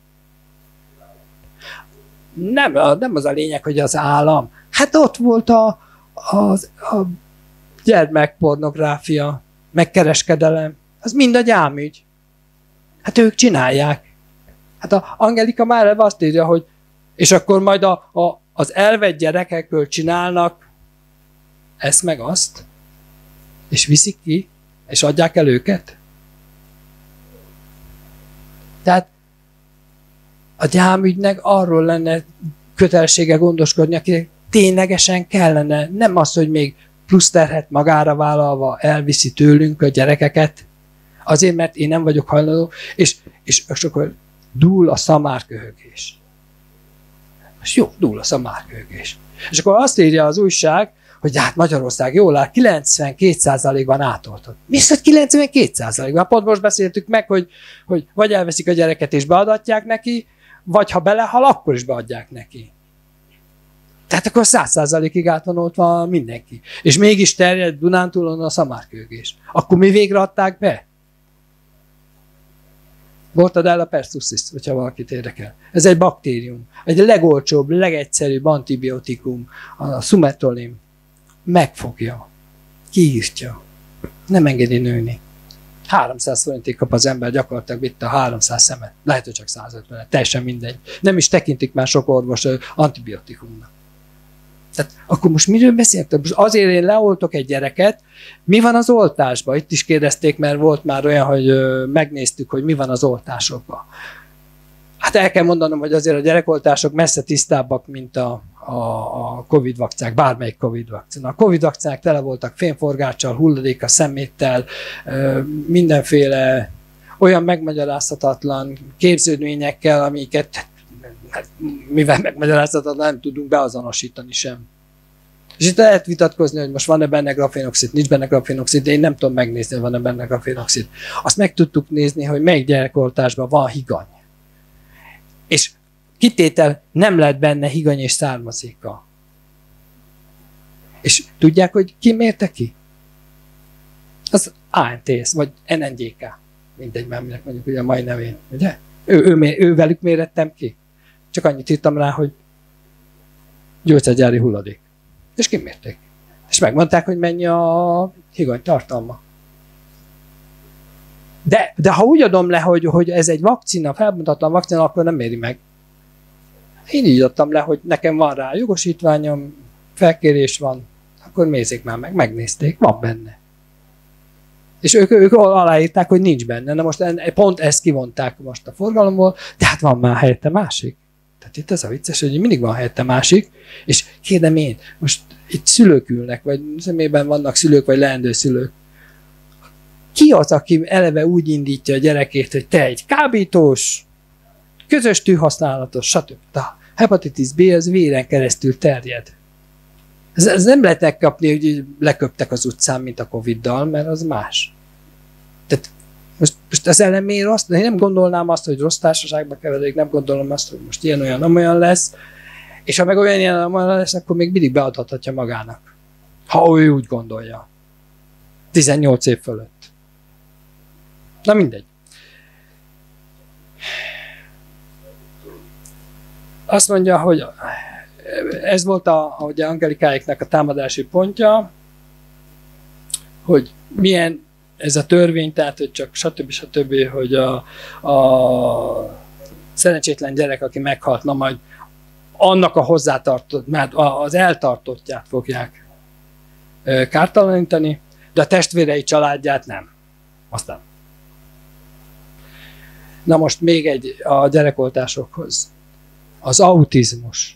Nem, nem az a lényeg, hogy az állam. Hát ott volt a, a, a gyermekpornográfia, megkereskedelem. Az mind a gyámügy. Hát ők csinálják. Hát a Angelika már azt írja, hogy és akkor majd a, a, az elvett gyerekekből csinálnak ezt meg azt, és viszik ki, és adják el őket. Tehát a gyámügynek arról lenne kötelessége gondoskodni, akinek ténylegesen kellene, nem az, hogy még plusz terhet magára vállalva elviszi tőlünk a gyerekeket, azért, mert én nem vagyok hajlandó, és, és, és akkor dúl a szamárköhögés. És jó, dúl a szamárköhögés. És akkor azt írja az újság, hogy hát Magyarország jól áll, kilencvenkét százalékban átoltott. Mi az, hogy kilencvenkét százalékban? Pont most beszéltük meg, hogy, hogy vagy elveszik a gyereket és beadatják neki, vagy ha belehal, akkor is beadják neki. Tehát akkor száz százalékig át van oltva mindenki. És mégis terjed Dunántúlon a szamárköhögés. Akkor mi végre adták be? Mortadella pertussis, hogyha valakit érdekel. Ez egy baktérium. Egy legolcsóbb, legegyszerűbb antibiotikum, a szumetolim. Megfogja. Kiírtja. Nem engedi nőni. háromszáz forintig kap az ember, gyakorlatilag vitte a háromszáz szemet. Lehet, hogy csak száz ötven, teljesen mindegy. Nem is tekintik már sok orvos antibiotikumnak. Tehát akkor most miről beszéltek? Azért én leoltok egy gyereket, mi van az oltásban? Itt is kérdezték, mert volt már olyan, hogy megnéztük, hogy mi van az oltásokban. Hát el kell mondanom, hogy azért a gyerekoltások messze tisztábbak, mint a, a, a Covid vakcinák, bármelyik Covid vakcina. A Covid vakcinák tele voltak fémforgáccsal, hulladékkal, szeméttel, mindenféle olyan megmagyarázhatatlan képződményekkel, amiket mivel megmagyarázhatatlan nem tudunk beazonosítani sem. És itt lehet vitatkozni, hogy most van-e benne grafénoxid, nincs benne grafénoxid, de én nem tudom megnézni, hogy van-e benne grafénoxid. Azt meg tudtuk nézni, hogy melyik gyerekoltásban van higany. És kitétel, nem lehet benne higany és származéka. És tudják, hogy ki mérte ki? Az á en té es, vagy en en gé ká. Mindegy, már minek mondjuk ugye a mai nevén. Ugye? Ő, ő, ő, ő velük mérettem ki. Csak annyit írtam rá, hogy gyógyszergyári hulladék. És kimérték. És megmondták, hogy mennyi a higany tartalma. De, de ha úgy adom le, hogy, hogy ez egy vakcina, felmutatlan vakcina, akkor nem méri meg. Én így adtam le, hogy nekem van rá jogosítványom, felkérés van, akkor nézzék már meg, megnézték, van benne. És ők, ők aláírták, hogy nincs benne. Na most pont ezt kivonták most a forgalomból, tehát van már helyette másik. Tehát itt ez a vicces, hogy mindig van helyette másik, és kérdem én, most itt szülők ülnek, vagy személyben vannak szülők, vagy leendő szülők. Ki az, aki eleve úgy indítja a gyerekét, hogy te egy kábítós, közös tűhasználatos, stb. A hepatitis B az véren keresztül terjed. Ez, ez nem lehet megkapni, hogy leköptek az utcán, mint a Coviddal, mert az más. Tehát most, most az ellenmér azt, én nem gondolnám azt, hogy rossz társaságba keveredik, nem gondolom azt, hogy most ilyen olyan, amolyan lesz, és ha meg olyan ilyen amolyan lesz, akkor még mindig beadhatja magának. Ha ő úgy gondolja. tizennyolc év fölött. Na mindegy. Azt mondja, hogy ez volt a, ugye Angelikáiknak a támadási pontja, hogy milyen ez a törvény, tehát hogy csak stb. stb., hogy a, a szerencsétlen gyerek, aki meghalt, na majd annak a hozzátartott, mert az eltartottját fogják kártalanítani, de a testvérei családját nem. Aztán. Na most még egy a gyerekoltásokhoz. Az autizmus.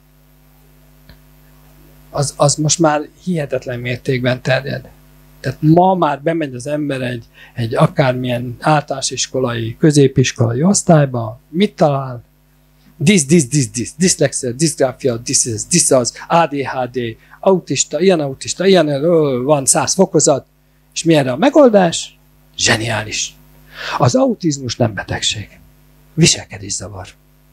Az, az most már hihetetlen mértékben terjed. Tehát ma már bemegy az ember egy, egy akármilyen általános iskolai, középiskolai osztályba, mit talál? Disz, disz, disz, disz, diszlexia, diszgráfia, disz, ez, disz az, á dé há dé, autista, ilyen autista, ilyen, ö, van száz fokozat, és mi erre a megoldás? Zseniális. Az autizmus nem betegség. Viselkedészavar.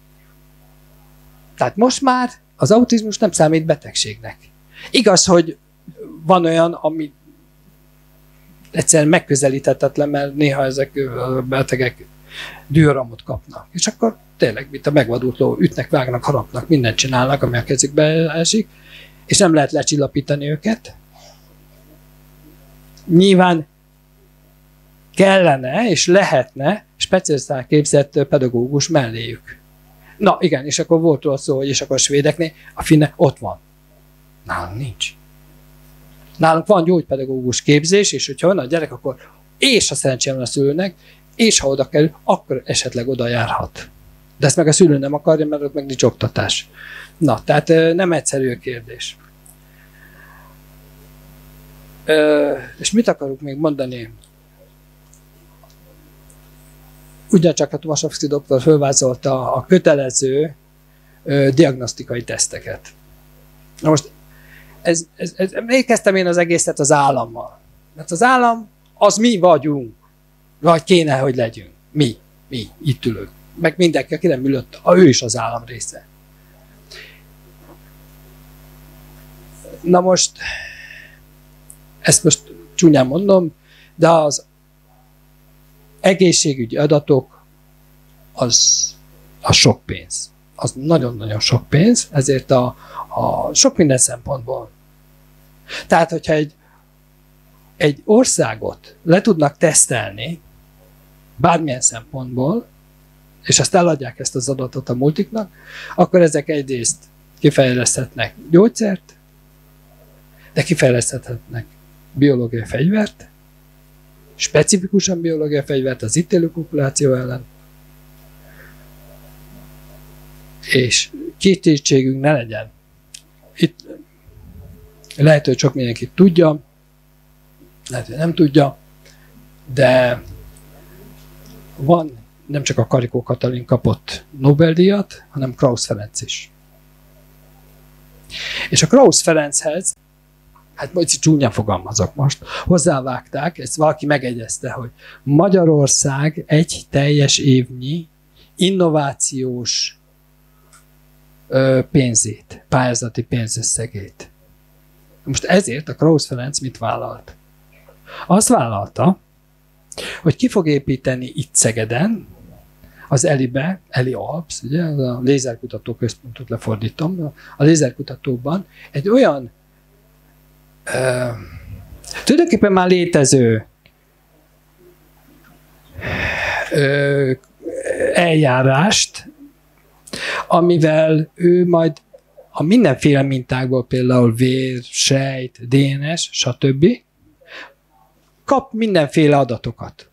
Tehát most már az autizmus nem számít betegségnek. Igaz, hogy van olyan, ami egyszerűen megközelíthetetlen, mert néha ezek a betegek dűramot kapnak. És akkor tényleg, mint a megvadult ló, ütnek, vágnak, harapnak, mindent csinálnak, ami a kezükbe esik, és nem lehet lecsillapítani őket. Nyilván kellene és lehetne speciálisan képzett pedagógus melléjük. Na igen, és akkor volt róla szó, hogy és akkor a svédeknél, a finne ott van. Nálunk nincs. Nálunk van gyógypedagógus képzés, és hogyha van a gyerek, akkor és a szerencsém a szülőnek, és ha oda kerül, akkor esetleg oda járhat. De ezt meg a szülő nem akarja, mert ott meg nincs oktatás. Na, tehát nem egyszerű a kérdés. Ö, és mit akarok még mondani? Ugyancsak a Tomaszewski doktor fölvázolta a kötelező ö, diagnosztikai teszteket. Na most, ez, ez, ez, miért kezdtem én az egészet az állammal? Mert az állam, az mi vagyunk. Vagy kéne, hogy legyünk. Mi. Mi. Itt ülünk. Meg mindenki, aki nem ülött, a ő is az állam része. Na most, ezt most csúnyán mondom, de az egészségügyi adatok, az, az sok pénz. Az nagyon-nagyon sok pénz, ezért a, a sok minden szempontból. Tehát, hogyha egy, egy országot le tudnak tesztelni, bármilyen szempontból, és azt eladják ezt az adatot a multiknak, akkor ezek egyrészt kifejleszthetnek gyógyszert, de kifejleszthetnek biológiai fegyvert, specifikusan biológiai fegyvert az itt élő populáció ellen, és kétségünk ne legyen. Itt lehet, hogy sok mindenki tudja, lehet, hogy nem tudja, de van, nem csak a Karikó Katalin kapott Nobel-díjat, hanem Krausz Ferenc is. És a Krausz Ferenchez, hát majd csúnyán fogalmazok most, hozzávágták, ezt valaki megegyezte, hogy Magyarország egy teljes évnyi innovációs ö, pénzét, pályázati pénzösszegét. Most ezért a Krausz Ferenc mit vállalt? Azt vállalta, hogy ki fog építeni itt Szegeden, az Elibe, Eli Alps, ugye, a lézerkutató központot lefordítom, a lézerkutatóban egy olyan ö, tulajdonképpen már létező ö, eljárást, amivel ő majd a mindenféle mintákból, például vér, sejt, dé en es, stb. Kap mindenféle adatokat.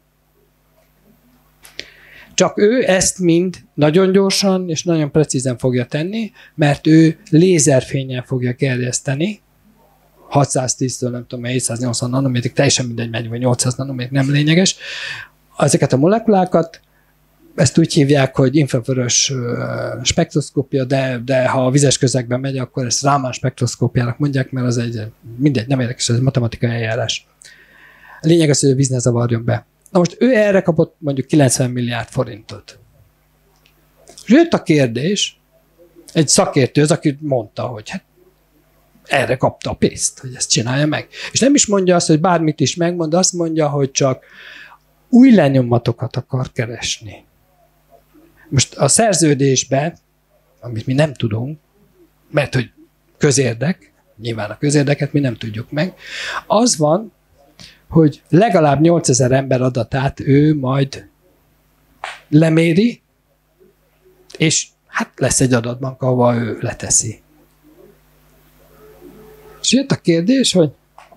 Csak ő ezt mind nagyon gyorsan és nagyon precízen fogja tenni, mert ő lézerfénnyel fogja gerjeszteni, hatszáztíztől nem tudom, hétszáznyolcvan nanométerig, teljesen mindegy, megy, vagy nyolcszáz nanométer, nem lényeges. Ezeket a molekulákat, ezt úgy hívják, hogy infravörös spektroszkópia, de, de ha a vizes közegben megy, akkor ezt Raman spektroszkópiának mondják, mert az egy, mindegy, nem érdekes, ez egy matematikai eljárás. A lényeg az, hogy a víz ne zavarjon be. Na most ő erre kapott mondjuk kilencven milliárd forintot. És jött a kérdés, egy szakértő az, aki mondta, hogy hát erre kapta a pénzt, hogy ezt csinálja meg. És nem is mondja azt, hogy bármit is megmond, azt mondja, hogy csak új lenyomatokat akar keresni. Most a szerződésben, amit mi nem tudunk, mert hogy közérdek, nyilván a közérdeket mi nem tudjuk meg, az van, hogy legalább nyolcezer ember adatát ő majd leméri, és hát lesz egy adatbank, ahova ő leteszi. És jött a kérdés, hogy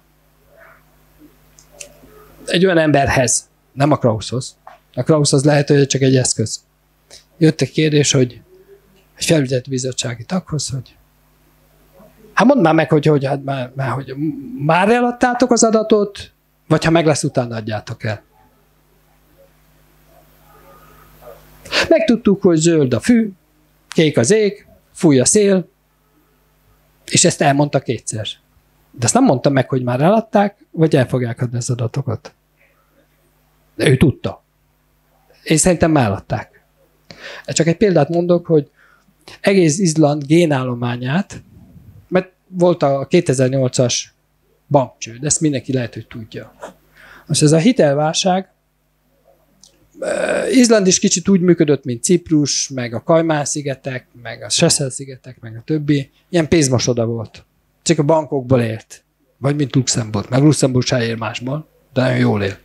egy olyan emberhez, nem a Krauszhoz, a Krausz az lehet, hogy csak egy eszköz. Jött a kérdés, hogy egy felügyeleti bizottsági taghoz, hogy hát mondd már meg, hogy, hogy, hát már, már, hogy már eladtátok az adatot, vagy ha meg lesz, utána adjátok el. Megtudtuk, hogy zöld a fű, kék az ég, fúj a szél, és ezt elmondta kétszer. De ezt nem mondta meg, hogy már eladták, vagy el fogják adni az adatokat. De ő tudta. Én szerintem már eladták. Csak egy példát mondok, hogy egész Izland génállományát, mert volt a kétezer-nyolcas bankcsőd, ezt mindenki lehet, hogy tudja. Most ez a hitelválság, Izland is kicsit úgy működött, mint Ciprus, meg a Kajmán-szigetek, meg a Seychelle-szigetek, meg a többi. Ilyen pénzmosoda volt. Csak a bankokból élt. Vagy mint Luxemburg. Meg Luxemburg se él másból, de nagyon jól él.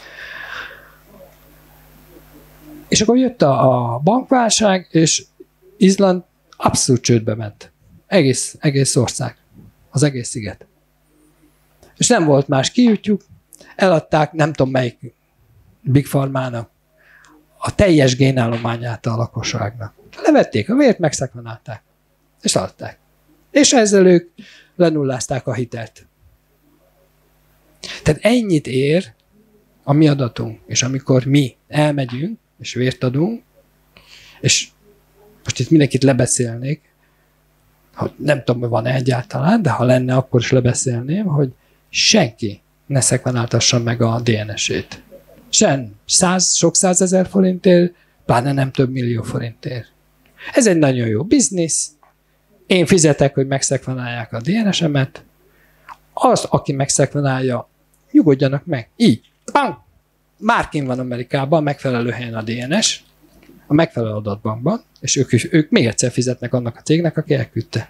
És akkor jött a, a bankválság, és Izland abszolút csődbe ment. Egész, egész ország. Az egész sziget. És nem volt más kiütjük, eladták, nem tudom melyik Big Pharmának, a teljes génállományát a lakosságnak. Levették a vért, megszekvenálták, és adták. És ezzel ők lenullázták a hitelt. Tehát ennyit ér a mi adatunk, és amikor mi elmegyünk, és vért adunk, és most itt mindenkit lebeszélnék, hogy nem tudom, hogy van-e egyáltalán, de ha lenne, akkor is lebeszélném, hogy senki ne szekvenáltassa meg a dé en es-ét. Sen száz, sok százezer forintért, pláne nem több millió forintért. Ez egy nagyon jó biznisz. Én fizetek, hogy megszekvenálják a dé en es-emet. Az, aki megszekvenálja, nyugodjanak meg. Így. Bang! Már kint van Amerikában, a megfelelő helyen a dé en es, a megfelelő adatbankban, és ők, ők még egyszer fizetnek annak a cégnek, aki elküldte.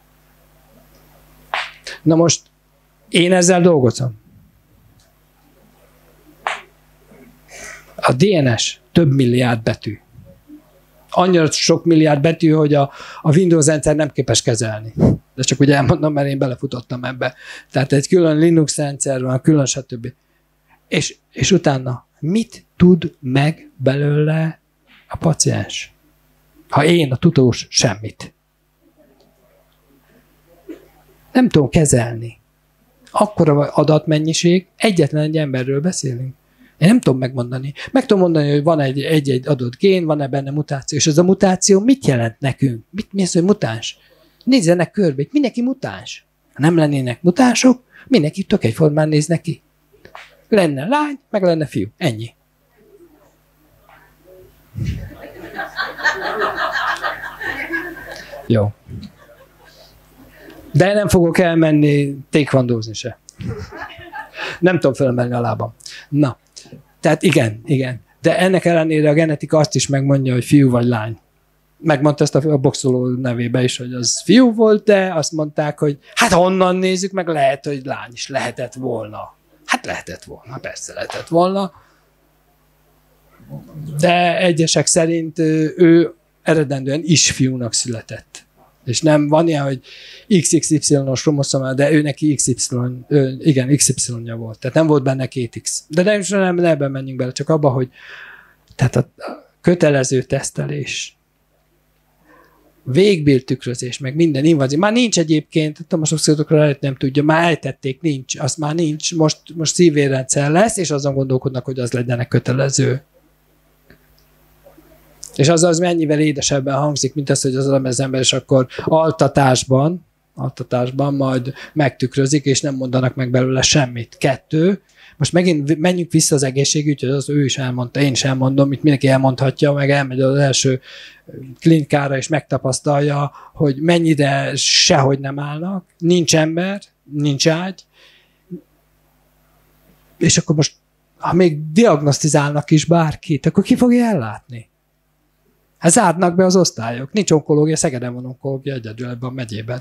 Na most én ezzel dolgozom. A dé en es több milliárd betű. Annyira sok milliárd betű, hogy a, a Windows rendszer nem képes kezelni. De csak ugye elmondom, mert én belefutottam ebbe. Tehát egy külön Linux rendszer van, külön stb. És, és utána mit tud meg belőle a paciens? Ha én, a tudós, semmit. Nem tudom kezelni. Akkora adatmennyiség, egyetlen egy emberről beszélünk. Én nem tudom megmondani. Meg tudom mondani, hogy van egy, egy-egy adott gén, van-e benne mutáció, és ez a mutáció mit jelent nekünk? Mit, mi az, hogy mutáns? Nézzenek körbe, itt mindenki mutáns. Ha nem lennének mutánsok, mindenki tök egyformán néznek ki. Lenne lány, meg lenne fiú. Ennyi. Jó. De nem fogok elmenni taekwondozni se. Nem tudom felemelni a lábam. Na, tehát igen, igen. De ennek ellenére a genetika azt is megmondja, hogy fiú vagy lány. Megmondta ezt a boxoló nevébe is, hogy az fiú volt, de azt mondták, hogy hát honnan nézzük, meg lehet, hogy lány is lehetett volna. Hát lehetett volna, persze lehetett volna. De egyesek szerint ő eredendően is fiúnak született. És nem van ilyen, hogy iksz iksz ipszilonos kromoszoma, de ő neki iksz ipszilon, ő, igen, iksz ipszilonja volt. Tehát nem volt benne két X. De nem, nem, nem ebben menjünk bele, csak abba, hogy tehát a kötelező tesztelés, végbéltükrözés, meg minden invazív. Már nincs egyébként, Tamás osztályokra lehet nem tudja, már eltették, nincs, azt már nincs, most, most szívérrendszer lesz, és azon gondolkodnak, hogy az legyenek kötelező. És az az mennyivel édesebben hangzik, mint az, hogy az az ember is akkor altatásban, altatásban majd megtükrözik, és nem mondanak meg belőle semmit. Kettő, most megint menjünk vissza az egészségügy, hogy az ő is elmondta, én is elmondom, itt mindenki elmondhatja, meg elmegy az első klinikára, és megtapasztalja, hogy mennyire sehogy nem állnak, nincs ember, nincs ágy, és akkor most, ha még diagnosztizálnak is bárkit, akkor ki fogja ellátni? Hát zárnak be az osztályok. Nincs onkológia, Szegeden van onkológia egyedül ebben a megyében.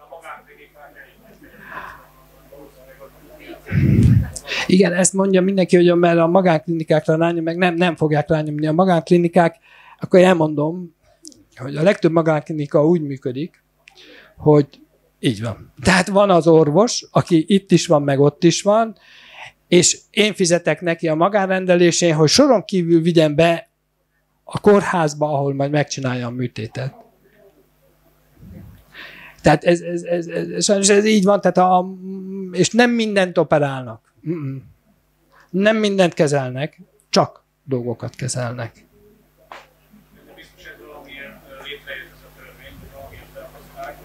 Igen, ezt mondja mindenki, hogy mert a magánklinikákra rányom, meg nem, nem fogják rányomni a magánklinikák, akkor elmondom, hogy a legtöbb magánklinika úgy működik, hogy így van. Tehát van az orvos, aki itt is van, meg ott is van, és én fizetek neki a magánrendelésén, hogy soron kívül vigyen be a kórházba, ahol majd megcsinálja a műtétet. Tehát ez, ez, ez, ez, sajnos ez így van, tehát a, és nem mindent operálnak. Mm-mm. Nem mindent kezelnek, csak dolgokat kezelnek. Biztos ez valamilyen létrejött ez a törvény, hogy valamilyen felhasználják,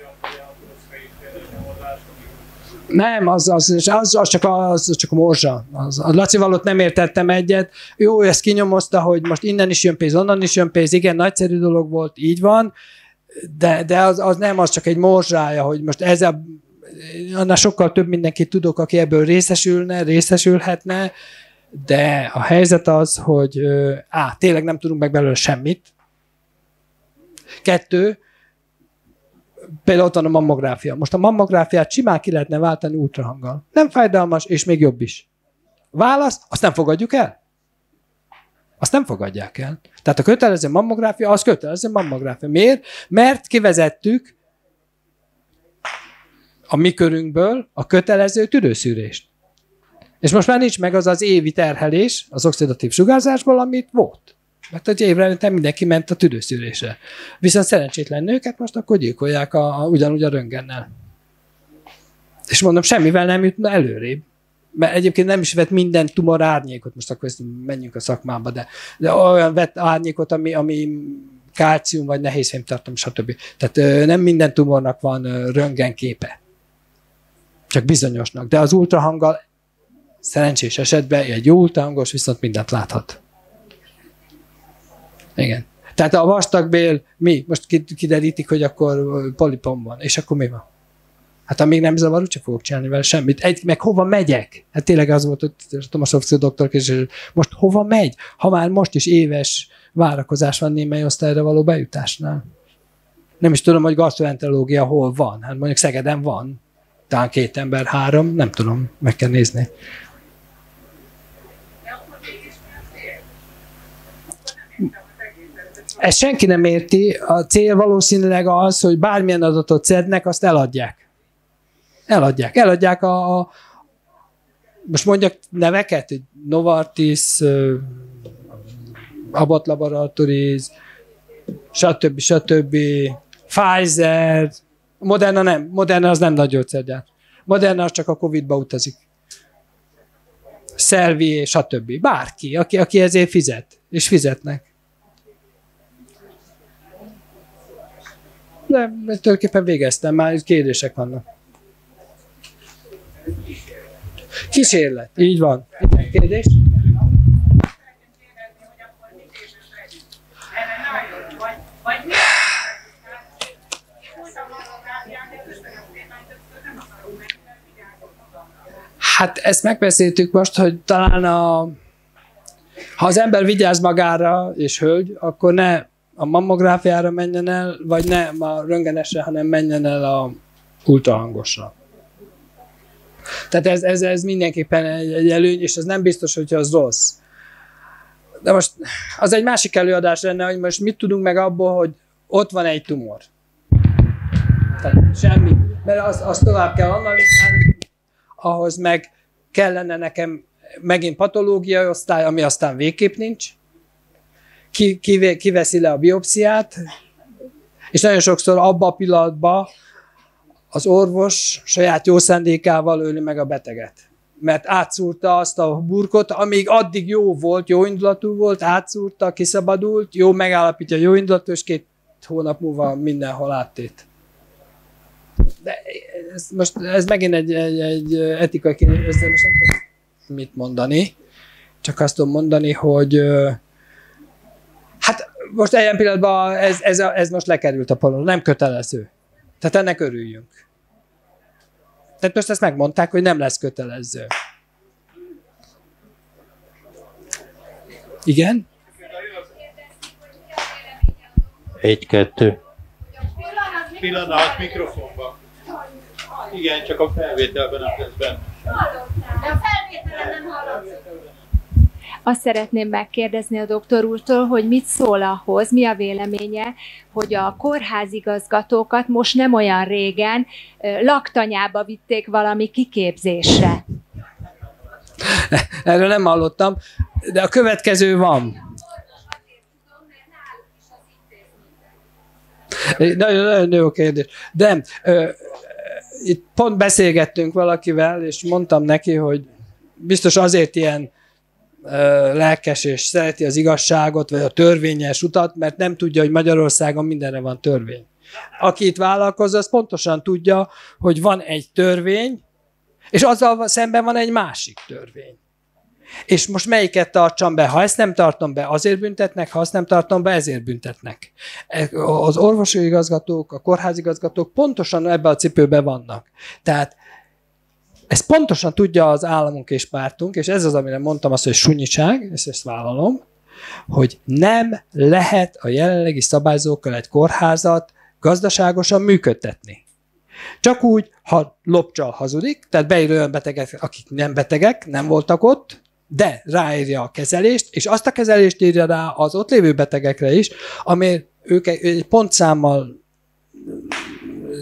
Nem, az, az, az, az, csak, a, az csak a morzsa. Az, a Lacival ott nem értettem egyet. Jó, ezt kinyomozta, hogy most innen is jön pénz, onnan is jön pénz. Igen, nagyszerű dolog volt, így van. De, de az, az nem, az csak egy morzsája, hogy most ezzel annál sokkal több mindenkit tudok, aki ebből részesülne, részesülhetne, de a helyzet az, hogy á, tényleg nem tudunk meg belőle semmit. Kettő, például ott van a mammográfia. Most a mammográfiát simán ki lehetne váltani ultrahanggal. Nem fájdalmas, és még jobb is. Válasz, azt nem fogadjuk el. Azt nem fogadják el. Tehát a kötelező mammográfia, az kötelező mammográfia. Miért? Mert kivezettük a mi körünkből a kötelező tüdőszűrést. És most már nincs meg az az évi terhelés az oxidatív sugárzásból, amit volt. Mert egy évre mindenki ment a tüdőszűrésre. Viszont szerencsétlen nőket most akkor gyilkolják a, a, ugyanúgy a röntgennel. És mondom, semmivel nem jutna előrébb. Mert egyébként nem is vett minden tumor árnyékot, most akkor ezt menjünk a szakmába, de, de olyan vett árnyékot, ami, ami kálcium, vagy nehézfémtartalom, stb. Tehát nem minden tumornak van röntgenképe. Csak bizonyosnak. De az ultrahanggal szerencsés esetben egy jó ultrahangos viszont mindent láthat. Igen. Tehát a vastagbél, mi? Most kiderítik, hogy akkor polipom van. És akkor mi van? Hát amíg nem zavar, úgyse fogok csinálni vele semmit. Egy, meg hova megyek? Hát tényleg az volt, hogy Tomaszovszki doktor, és most hova megy? Ha már most is éves várakozás van némely osztályra való bejutásnál. Nem is tudom, hogy gasztroenterológia hol van. Hát mondjuk Szegeden van. Talán két ember, három, nem tudom, meg kell nézni. Ezt senki nem érti. A cél valószínűleg az, hogy bármilyen adatot szednek, azt eladják. Eladják. Eladják a... a most mondjak neveket, hogy Novartis, Abbott Laboratories, stb. stb. Pfizer, Moderna nem. Moderna az nem nagy gyógyszergyár. Moderna az csak a Covid-ba utazik. Servier, stb. Bárki, aki, aki ezért fizet. És fizetnek. De tulajdonképpen végeztem, már kérdések vannak. Kísérlet, így van. Kérdés? Hát ezt megbeszéltük most, hogy talán a, ha az ember vigyáz magára, és hölgy, akkor ne a mammográfiára menjen el, vagy ne a röntgenesre, hanem menjen el a ultrahangosra. Tehát ez, ez, ez mindenképpen egy, egy előny, és ez nem biztos, hogy az rossz. De most az egy másik előadás lenne, hogy most mit tudunk meg abból, hogy ott van egy tumor. Tehát semmi. Mert azt az tovább kell analizálni, ahhoz meg kellene nekem megint patológiai osztály, ami aztán végképp nincs. Ki, ki, kiveszi le a biopsziát, és nagyon sokszor abban a pillanatban az orvos saját jó szándékával öli meg a beteget. Mert átszúrta azt a burkot, amíg addig jó volt, jó indulatú volt, átszúrta, kiszabadult, jó megállapítja, jó indulatú, és két hónap múlva mindenhol áttét. De ez, most, ez megint egy, egy, egy etikai kérdés, most nem tudom mit mondani, csak azt tudom mondani, hogy hát most ilyen pillanatban ez, ez, ez most lekerült a polon, nem kötelező. Tehát ennek örüljünk. Tehát most ezt megmondták, hogy nem lesz kötelező. Igen? Egy-kettő. Pillanat, mikrofonban. Igen, csak a felvételben nem lesz benne. De a felvételen nem hallatszik. Azt szeretném megkérdezni a doktor úrtól, hogy mit szól ahhoz, mi a véleménye, hogy a kórházigazgatókat most nem olyan régen laktanyába vitték valami kiképzésre. Erről nem hallottam, de a következő van. Nagyon jó kérdés. De ö, itt pont beszélgettünk valakivel, és mondtam neki, hogy biztos azért ilyen lelkes és szereti az igazságot, vagy a törvényes utat, mert nem tudja, hogy Magyarországon mindenre van törvény. Aki itt vállalkozó, az pontosan tudja, hogy van egy törvény, és azzal szemben van egy másik törvény. És most melyiket tartsam be? Ha ezt nem tartom be, azért büntetnek, ha azt nem tartom be, ezért büntetnek. Az orvosi igazgatók, a kórházigazgatók pontosan ebbe a cipőben vannak. Tehát ezt pontosan tudja az államunk és pártunk, és ez az, amire mondtam azt, hogy sunyiság, és ezt vállalom, hogy nem lehet a jelenlegi szabályzókkal egy kórházat gazdaságosan működtetni. Csak úgy, ha lopcsal hazudik, tehát beír olyan betegek, akik nem betegek, nem voltak ott, de ráírja a kezelést, és azt a kezelést írja rá az ott lévő betegekre is, amért ők egy pontszámmal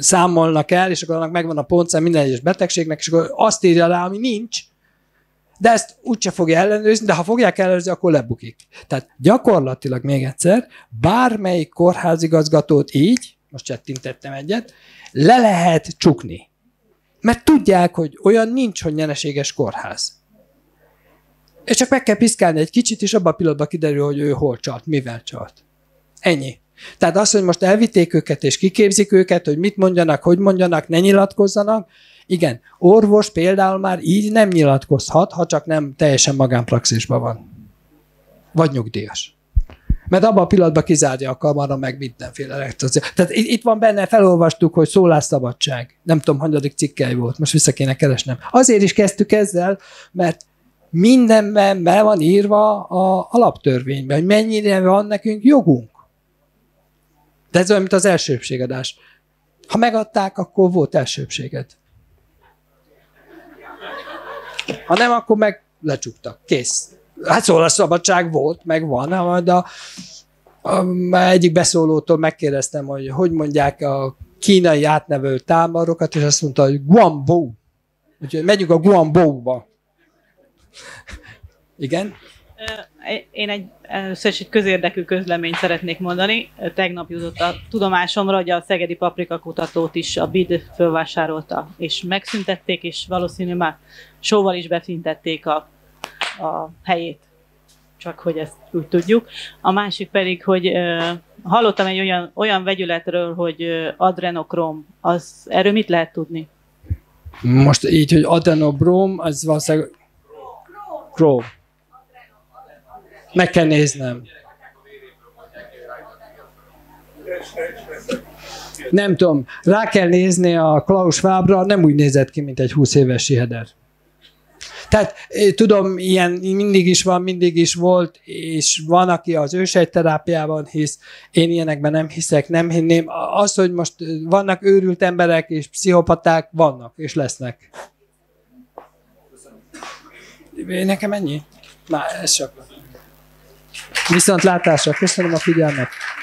számolnak el, és akkor annak megvan a pontszám minden egyes betegségnek, és akkor azt írja rá, ami nincs, de ezt úgyse fogja ellenőrizni, de ha fogják ellenőrizni, akkor lebukik. Tehát gyakorlatilag még egyszer, bármelyik kórházigazgatót így, most csettintettem egyet, le lehet csukni. Mert tudják, hogy olyan nincs, hogy nyereséges kórház. És csak meg kell piszkálni egy kicsit, és abban a pillanatban kiderül, hogy ő hol csalt, mivel csalt. Ennyi. Tehát az, hogy most elvitték őket, és kiképzik őket, hogy mit mondjanak, hogy mondjanak, ne nyilatkozzanak, igen, orvos például már így nem nyilatkozhat, ha csak nem teljesen magánpraxisban van. Vagy nyugdíjas. Mert abban a pillanatban kizárja a kamara, meg mindenféle rektorzió. Tehát itt van benne, felolvastuk, hogy szólásszabadság. Nem tudom, hanyadik cikkely volt, most vissza kéne keresnem. Azért is kezdtük ezzel, mert mindenben be van írva a alaptörvényben, hogy mennyire van nekünk jogunk. De ez olyan, mint az elsőbségadás. Ha megadták, akkor volt elsőbséged. Ha nem, akkor meg lecsuktak. Kész. Hát szólásszabadság volt, meg van, de a, a, egyik beszólótól megkérdeztem, hogy hogy mondják a kínai átnevelő táborokat, és azt mondta, hogy Guangbo. Úgyhogy megyünk a Guangbo-ba. Igen? Én egy, először is egy közérdekű közleményt szeretnék mondani. Tegnap jutott a tudomásomra, hogy a Szegedi Paprikakutatót is a bé i dé fölvásárolta, és megszüntették, és valószínűleg már sóval is beszüntették a, a helyét. Csak hogy ezt úgy tudjuk. A másik pedig, hogy uh, hallottam egy olyan, olyan vegyületről, hogy uh, adrenokrom. Az, erről mit lehet tudni? Most így, hogy adenobrom, az valószínűleg... Króm. Meg kell néznem. Nem tudom, rá kell nézni a Klaus Schwabra, nem úgy nézett ki, mint egy húsz éves siheder. Tehát tudom, ilyen mindig is van, mindig is volt, és van, aki az ősejtterápiában hisz, én ilyenekben nem hiszek, nem hinném. Az, hogy most vannak őrült emberek és pszichopaták, vannak és lesznek. Nekem ennyi? Már ez csak. Viszontlátásra, köszönöm a figyelmet.